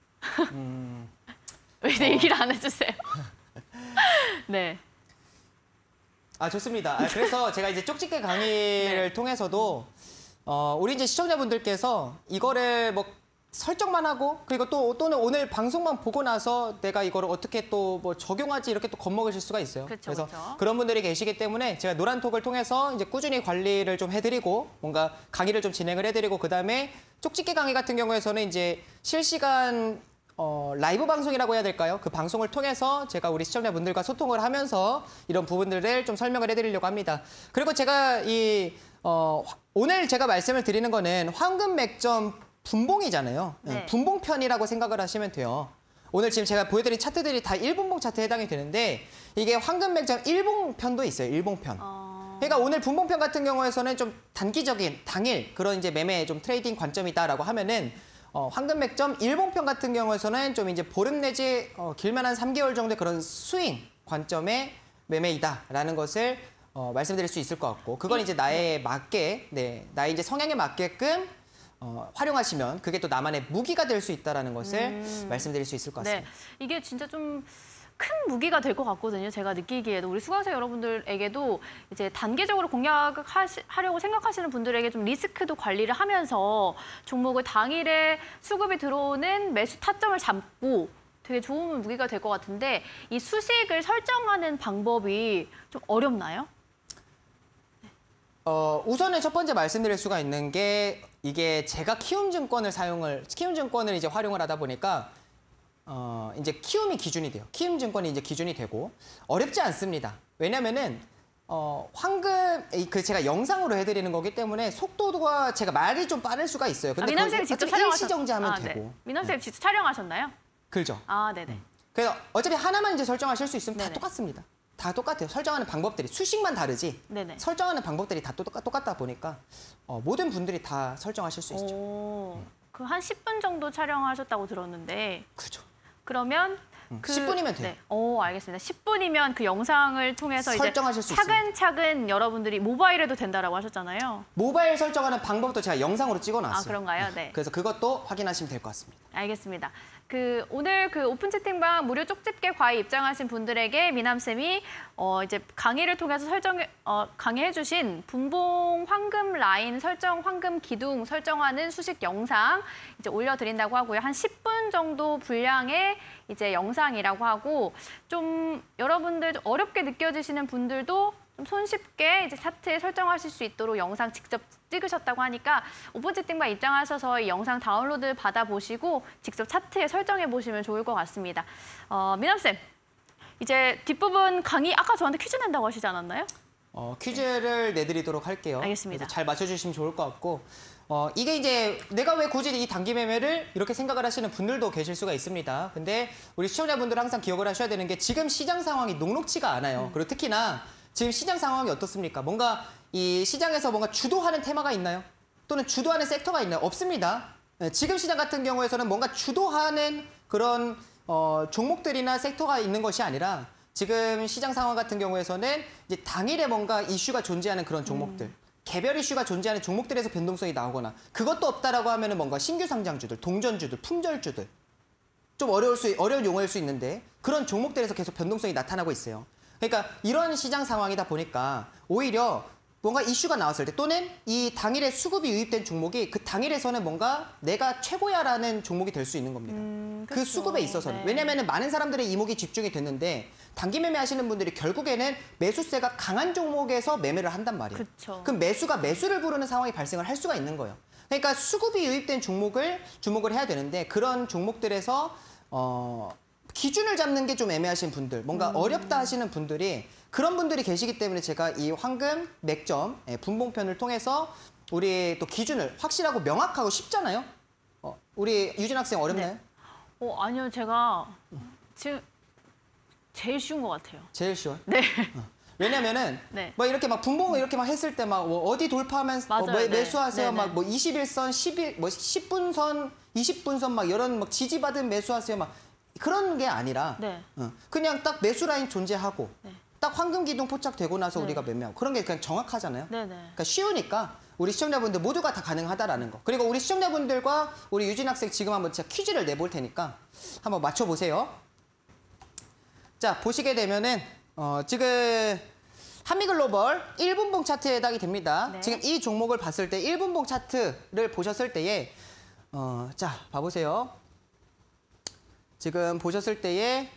Speaker 1: 왜 얘기를 안 해주세요? 네.
Speaker 9: 좋습니다. 그래서 제가 이제 쪽집게 강의를 통해서도 우리 이제 시청자분들께서 이거를 설정만 하고 그리고 또는 오늘 방송만 보고 나서 내가 이거를 어떻게 또 적용하지 이렇게 또 겁먹으실 수가 있어요. 그래서 그런 분들이 계시기 때문에 제가 노란톡을 통해서 이제 꾸준히 관리를 좀 해드리고 뭔가 강의를 좀 진행을 해드리고 그다음에 쪽집게 강의 같은 경우에서는 이제 실시간 라이브 방송이라고 해야 될까요? 그 방송을 통해서 제가 우리 시청자분들과 소통을 하면서 이런 부분들을 좀 설명을 해드리려고 합니다. 그리고 제가 오늘 제가 말씀을 드리는 거는 황금 맥점 분봉이잖아요.
Speaker 1: 네.
Speaker 9: 분봉편이라고 생각을 하시면 돼요. 오늘 지금 제가 보여드린 차트들이 다 일봉봉 차트에 해당이 되는데 이게 황금 맥점 일봉편도 있어요. 일봉편. 그러니까 오늘 분봉편 같은 경우에서는 좀 단기적인 당일 그런 이제 매매 좀 트레이딩 관점이다라고 하면은 황금 맥점 일봉편 같은 경우에서는 좀 이제 보름 내지 길면 한 3개월 정도의 그런 스윙 관점의 매매이다라는 것을 말씀드릴 수 있을 것 같고 그건 이제 나의 맞게 나의 이제 성향에 맞게끔 활용하시면 그게 또 나만의 무기가 될 수 있다는 것을 말씀드릴 수 있을 것 같습니다.
Speaker 1: 네, 이게 진짜 좀 큰 무기가 될 것 같거든요. 제가 느끼기에도 우리 수강생 여러분들에게도 이제 단계적으로 공략하려고 생각하시는 분들에게 좀 리스크도 관리를 하면서 종목을 당일에 수급이 들어오는 매수 타점을 잡고 되게 좋은 무기가 될 것 같은데 이 수식을 설정하는 방법이 좀 어렵나요?
Speaker 9: 우선은 첫 번째 말씀드릴 수가 있는 게 이게 제가 키움증권을 이제 활용을 하다 보니까 이제 키움이 기준이 돼요. 키움증권이 이제 기준이 되고 어렵지 않습니다. 왜냐면은 황금 제가 영상으로 해드리는 거기 때문에 속도가 제가 말이 좀 빠를 수가 있어요. 근데
Speaker 1: 미남쌤이 직접
Speaker 9: 일시정지하면 되고.
Speaker 1: 네. 미남쌤이 직접 촬영하셨나요?
Speaker 9: 그렇죠.
Speaker 1: 아, 네네.
Speaker 9: 그래서 어차피 하나만 이제 설정하실 수 있으면 다
Speaker 1: 네네.
Speaker 9: 똑같습니다. 다 똑같아요. 설정하는 방법들이 수식만 다르지
Speaker 1: 네네.
Speaker 9: 설정하는 방법들이 다 똑같다 보니까 모든 분들이 다 설정하실 수 있죠.
Speaker 1: 그 한 10분 정도 촬영하셨다고 들었는데
Speaker 9: 그죠.
Speaker 1: 그러면
Speaker 9: 10분이면 돼요.
Speaker 1: 네. 알겠습니다. 10분이면 그 영상을 통해서
Speaker 9: 설정하실
Speaker 1: 이제
Speaker 9: 수 있습니다.
Speaker 1: 차근차근 여러분들이 모바일에도 된다라고 하셨잖아요.
Speaker 9: 모바일 설정하는 방법도 제가 영상으로 찍어놨어요.
Speaker 1: 아, 그런가요? 네.
Speaker 9: 그래서 그것도 확인하시면 될 것 같습니다.
Speaker 1: 알겠습니다. 오늘 오픈 채팅방 무료 쪽집게 과외 입장하신 분들에게 미남쌤이 이제 강의를 통해서 강의해주신 분봉 황금 라인 설정, 황금 기둥 설정하는 수식 영상 이제 올려드린다고 하고요. 한 10분 정도 분량의 이제 영상이라고 하고 좀 여러분들 어렵게 느껴지시는 분들도 좀 손쉽게 이제 차트에 설정하실 수 있도록 영상 직접 찍으셨다고 하니까 오픈 채팅방 입장하셔서 이 영상 다운로드 받아보시고 직접 차트에 설정해 보시면 좋을 것 같습니다. 미남쌤, 이제 뒷부분 강의 아까 저한테 퀴즈 낸다고 하시지 않았나요?
Speaker 9: 퀴즈를 내드리도록 할게요.
Speaker 1: 알겠습니다.
Speaker 9: 잘 맞춰주시면 좋을 것 같고 이게 이제 내가 왜 굳이 이 단기 매매를 이렇게 생각을 하시는 분들도 계실 수가 있습니다. 근데 우리 시청자분들은 항상 기억을 하셔야 되는 게 지금 시장 상황이 녹록치가 않아요. 그리고 특히나 지금 시장 상황이 어떻습니까? 뭔가 이 시장에서 뭔가 주도하는 테마가 있나요? 또는 주도하는 섹터가 있나요? 없습니다. 지금 시장 같은 경우에서는 뭔가 주도하는 그런 종목들이나 섹터가 있는 것이 아니라 지금 시장 상황 같은 경우에서는 이제 당일에 뭔가 이슈가 존재하는 그런 종목들, 개별 이슈가 존재하는 종목들에서 변동성이 나오거나 그것도 없다라고 하면은 뭔가 신규 상장주들, 동전주들, 품절주들 좀 어려운 용어일 수 있는데 그런 종목들에서 계속 변동성이 나타나고 있어요. 그러니까 이런 시장 상황이다 보니까 오히려 뭔가 이슈가 나왔을 때 또는 이 당일에 수급이 유입된 종목이 그 당일에서는 뭔가 내가 최고야라는 종목이 될 수 있는 겁니다. 그 수급에 있어서는.
Speaker 1: 네.
Speaker 9: 왜냐하면 많은 사람들의 이목이 집중이 됐는데 단기 매매 하시는 분들이 결국에는 매수세가 강한 종목에서 매매를 한단 말이에요.
Speaker 1: 그쵸.
Speaker 9: 그럼 매수가 매수를 부르는 상황이 발생을 할 수가 있는 거예요. 그러니까 수급이 유입된 종목을 주목을 해야 되는데 그런 종목들에서 기준을 잡는 게 좀 애매하신 분들, 뭔가 어렵다 하시는 분들이 그런 분들이 계시기 때문에 제가 이 황금 맥점 분봉편을 통해서 우리 또 기준을 확실하고 명확하고 쉽잖아요. 우리 유진 학생 어렵나요?
Speaker 1: 네. 아니요, 제가 지금 제일 쉬운 것 같아요.
Speaker 9: 제일 쉬워요?
Speaker 1: 네.
Speaker 9: 왜냐면은
Speaker 1: 네.
Speaker 9: 뭐 이렇게 막 분봉을 이렇게 막 했을 때 막 어디 돌파하면
Speaker 1: 맞아요. 네.
Speaker 9: 매수하세요.
Speaker 1: 네,
Speaker 9: 막 뭐 21선, 10분선, 20분선 막 이런 막 지지받은 매수하세요. 막 그런 게 아니라
Speaker 1: 네.
Speaker 9: 그냥 딱 매수 라인 존재하고
Speaker 1: 네.
Speaker 9: 딱 황금 기둥 포착되고 나서
Speaker 1: 네.
Speaker 9: 우리가 매매하고 그런 게 그냥 정확하잖아요.
Speaker 1: 네네.
Speaker 9: 그러니까 쉬우니까 우리 시청자분들 모두가 다 가능하다라는 거. 그리고 우리 시청자분들과 우리 유진 학생 지금 한번 제가 퀴즈를 내볼 테니까 한번 맞춰보세요. 자, 보시게 되면은 지금 한미글로벌 1분봉 차트에 해당이 됩니다.
Speaker 1: 네.
Speaker 9: 지금 이 종목을 봤을 때 1분봉 차트를 보셨을 때에 자, 봐보세요. 지금 보셨을 때에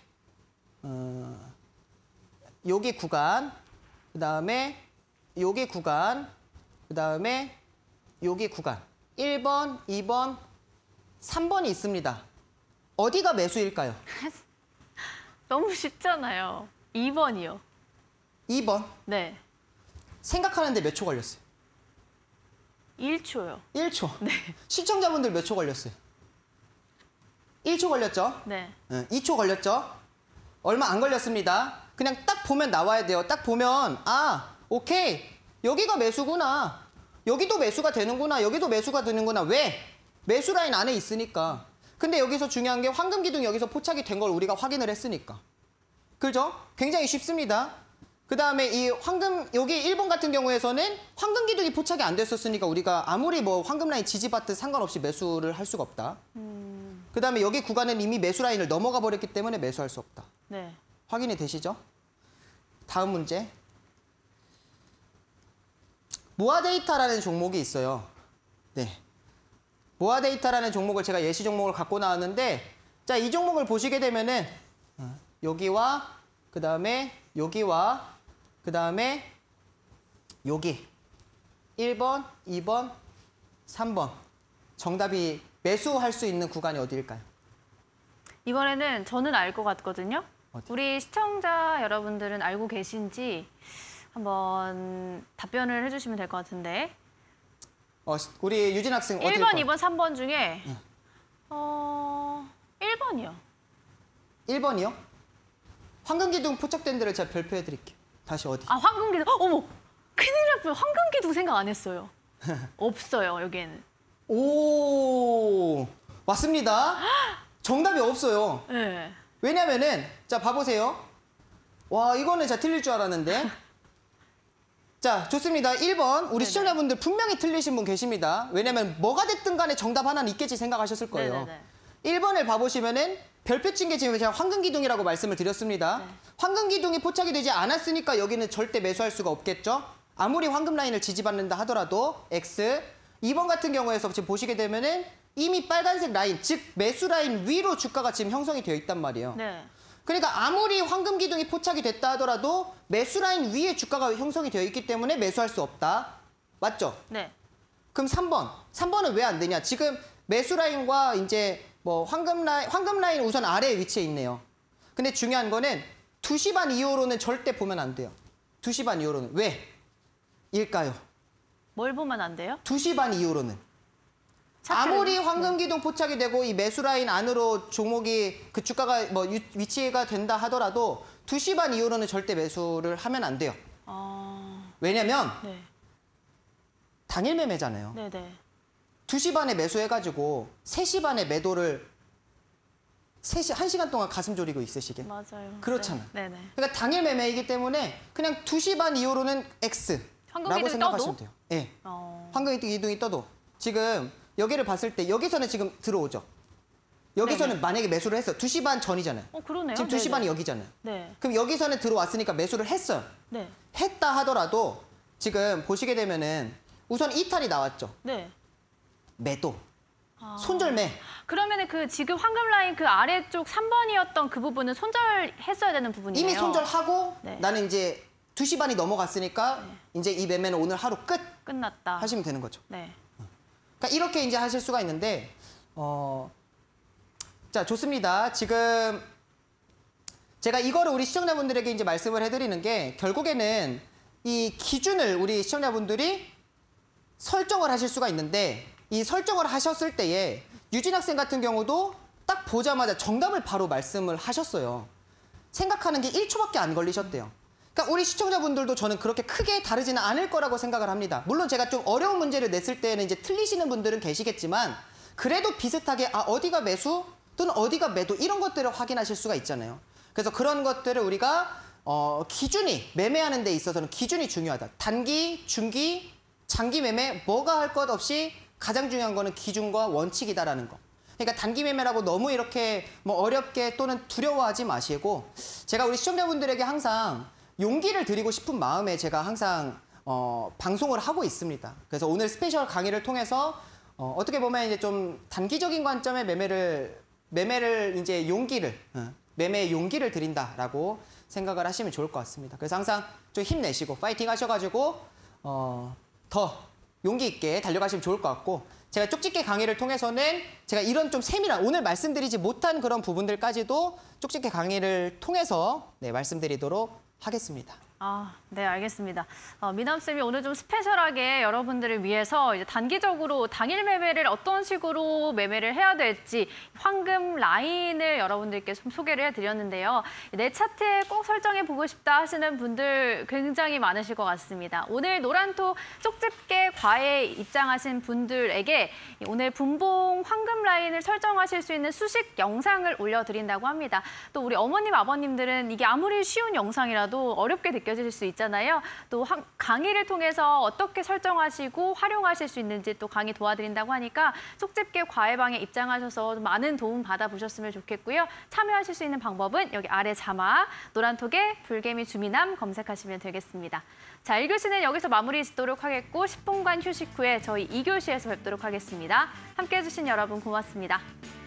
Speaker 9: 여기 구간, 그다음에 여기 구간, 그다음에 여기 구간 1번, 2번, 3번이 있습니다. 어디가 매수일까요?
Speaker 1: 너무 쉽잖아요. 2번이요.
Speaker 9: 2번.
Speaker 1: 네.
Speaker 9: 생각하는데 몇 초 걸렸어요?
Speaker 1: 1초요.
Speaker 9: 1초.
Speaker 1: 네.
Speaker 9: 시청자분들 몇 초 걸렸어요? 1초 걸렸죠?
Speaker 1: 네.
Speaker 9: 2초 걸렸죠? 얼마 안 걸렸습니다. 그냥 딱 보면 나와야 돼요. 딱 보면 오케이. 여기가 매수구나. 여기도 매수가 되는구나. 여기도 매수가 되는구나. 왜? 매수 라인 안에 있으니까. 근데 여기서 중요한 게 황금 기둥 여기서 포착이 된 걸 우리가 확인을 했으니까. 그죠? 굉장히 쉽습니다. 그다음에 이 황금 여기 1번 같은 경우에서는 황금 기둥이 포착이 안 됐었으니까 우리가 아무리 뭐 황금 라인 지지받든 상관없이 매수를 할 수가 없다. 그다음에 여기 구간은 이미 매수 라인을 넘어가 버렸기 때문에 매수할 수 없다.
Speaker 1: 네.
Speaker 9: 확인이 되시죠? 다음 문제. 모아 데이터라는 종목이 있어요. 네. 모아 데이터라는 종목을 제가 예시 종목을 갖고 나왔는데 자, 이 종목을 보시게 되면은 여기와 그다음에 여기와 그다음에 여기 1번, 2번, 3번 정답이 매수할 수 있는 구간이 어디일까요?
Speaker 1: 이번에는 저는 알 것 같거든요.
Speaker 9: 어디?
Speaker 1: 우리 시청자 여러분들은 알고 계신지 한번 답변을 해주시면 될 것 같은데.
Speaker 9: 우리 유진 학생 어떻게
Speaker 1: 1번, 2번, 3번 중에 1번이요.
Speaker 9: 1번이요? 황금기둥 포착된 데를 제가 별표해 드릴게요. 다시 어디?
Speaker 1: 아, 황금기둥. 어머, 큰일 날 뻔. 황금기둥 생각 안 했어요. 없어요, 여기에는.
Speaker 9: 오, 맞습니다. 정답이 없어요.
Speaker 1: 네.
Speaker 9: 왜냐면은 자 봐보세요. 와, 이거는 제가 틀릴 줄 알았는데. 자, 좋습니다. 1번 우리
Speaker 1: 네네.
Speaker 9: 시청자분들 분명히 틀리신 분 계십니다. 왜냐면 뭐가 됐든 간에 정답 하나는 있겠지 생각하셨을 거예요.
Speaker 1: 네네네.
Speaker 9: 1번을 봐보시면은 별표 친 게 지금 제가 황금기둥이라고 말씀을 드렸습니다.
Speaker 1: 네.
Speaker 9: 황금기둥이 포착이 되지 않았으니까 여기는 절대 매수할 수가 없겠죠. 아무리 황금 라인을 지지받는다 하더라도 X. 2번 같은 경우에서 지금 보시게 되면은 이미 빨간색 라인, 즉 매수 라인 위로 주가가 지금 형성이 되어 있단 말이에요.
Speaker 1: 네.
Speaker 9: 그러니까 아무리 황금기둥이 포착이 됐다 하더라도 매수 라인 위에 주가가 형성이 되어 있기 때문에 매수할 수 없다. 맞죠?
Speaker 1: 네.
Speaker 9: 그럼 3번. 3번은 왜 안 되냐? 지금 매수 라인과 이제 뭐 황금 라인 우선 아래에 위치해 있네요. 근데 중요한 거는 2시 반 이후로는 절대 보면 안 돼요. 2시 반 이후로는. 왜? 일까요?
Speaker 1: 뭘 보면 안 돼요?
Speaker 9: 2시 반 이후로는.
Speaker 1: 차트를-
Speaker 9: 아무리 황금기둥 포착이 되고 이 매수 라인 안으로 종목이 그 주가가 뭐 위치가 된다 하더라도 2시 반 이후로는 절대 매수를 하면 안 돼요. 왜냐면
Speaker 1: 네.
Speaker 9: 당일 매매잖아요.
Speaker 1: 네네.
Speaker 9: 2시 반에 매수해가지고 3시 반에 매도를 1시간 동안 가슴 졸이고 있으시게.
Speaker 1: 맞아요.
Speaker 9: 그렇잖아.
Speaker 1: 네. 네네.
Speaker 9: 그러니까 당일 매매이기 때문에 그냥 2시 반 이후로는 X라고
Speaker 1: 황금기둥이
Speaker 9: 생각하시면
Speaker 1: 떠도?
Speaker 9: 돼요. 예.
Speaker 1: 어...
Speaker 9: 황금기둥이 떠도. 지금 여기를 봤을 때 여기서는 지금 들어오죠. 여기서는
Speaker 1: 네네.
Speaker 9: 만약에 매수를 했어. 2시 반 전이잖아요.
Speaker 1: 그러네요.
Speaker 9: 지금 2시
Speaker 1: 네네.
Speaker 9: 반이 여기잖아요.
Speaker 1: 네.
Speaker 9: 그럼 여기서는 들어왔으니까 매수를 했어요.
Speaker 1: 네.
Speaker 9: 했다 하더라도 지금 보시게 되면은 우선 이탈이 나왔죠.
Speaker 1: 네.
Speaker 9: 매도. 손절매.
Speaker 1: 그러면은 그 지금 황금 라인 그 아래쪽 3번이었던 그 부분은 손절했어야 되는 부분이에요.
Speaker 9: 이미 손절하고
Speaker 1: 네.
Speaker 9: 나는 이제 2시 반이 넘어갔으니까 이제 이 매매는 오늘 하루 끝
Speaker 1: 끝났다.
Speaker 9: 하시면 되는 거죠.
Speaker 1: 네.
Speaker 9: 그러니까 이렇게 이제 하실 수가 있는데 자, 좋습니다. 지금 제가 이거를 우리 시청자분들에게 이제 말씀을 해드리는 게 결국에는 이 기준을 우리 시청자분들이 설정을 하실 수가 있는데 이 설정을 하셨을 때에 유진 학생 같은 경우도 딱 보자마자 정답을 바로 말씀을 하셨어요. 생각하는 게 1초밖에 안 걸리셨대요. 그러니까 우리 시청자분들도 저는 그렇게 크게 다르지는 않을 거라고 생각을 합니다. 물론 제가 좀 어려운 문제를 냈을 때는 이제 틀리시는 분들은 계시겠지만 그래도 비슷하게 어디가 매수 또는 어디가 매도 이런 것들을 확인하실 수가 있잖아요. 그래서 그런 것들을 우리가 기준이 매매하는 데 있어서는 기준이 중요하다. 단기, 중기, 장기 매매 뭐가 할 것 없이 가장 중요한 거는 기준과 원칙이다라는 거. 그러니까 단기 매매라고 너무 이렇게 뭐 어렵게 또는 두려워하지 마시고 제가 우리 시청자분들에게 항상 용기를 드리고 싶은 마음에 제가 항상 방송을 하고 있습니다. 그래서 오늘 스페셜 강의를 통해서 어떻게 보면 이제 좀 단기적인 관점의 매매를 이제 매매의 용기를 드린다라고 생각을 하시면 좋을 것 같습니다. 그래서 항상 좀 힘내시고 파이팅 하셔가지고 더 용기 있게 달려가시면 좋을 것 같고 제가 쪽집게 강의를 통해서는 제가 이런 좀 세밀한 오늘 말씀드리지 못한 그런 부분들까지도 쪽집게 강의를 통해서 말씀드리도록 하겠습니다.
Speaker 1: 네, 알겠습니다. 미남쌤이 오늘 좀 스페셜하게 여러분들을 위해서 이제 단기적으로 당일 매매를 어떤 식으로 매매를 해야 될지 황금 라인을 여러분들께 좀 소개를 해드렸는데요. 내 차트에 꼭 설정해보고 싶다 하시는 분들 굉장히 많으실 것 같습니다. 오늘 노란톡 쪽집게 과외에 입장하신 분들에게 오늘 분봉 황금 라인을 설정하실 수 있는 수식 영상을 올려드린다고 합니다. 또 우리 어머님, 아버님들은 이게 아무리 쉬운 영상이라도 어렵게 느껴질 수 있잖아요. 또 강의를 통해서 어떻게 설정하시고 활용하실 수 있는지 또 강의 도와드린다고 하니까 쪽집게 과외방에 입장하셔서 많은 도움 받아보셨으면 좋겠고요. 참여하실 수 있는 방법은 여기 아래 자막 노란톡에 불개미 주미남 검색하시면 되겠습니다. 자, 1교시는 여기서 마무리 짓도록 하겠고 10분간 휴식 후에 저희 2교시에서 뵙도록 하겠습니다. 함께해 주신 여러분 고맙습니다.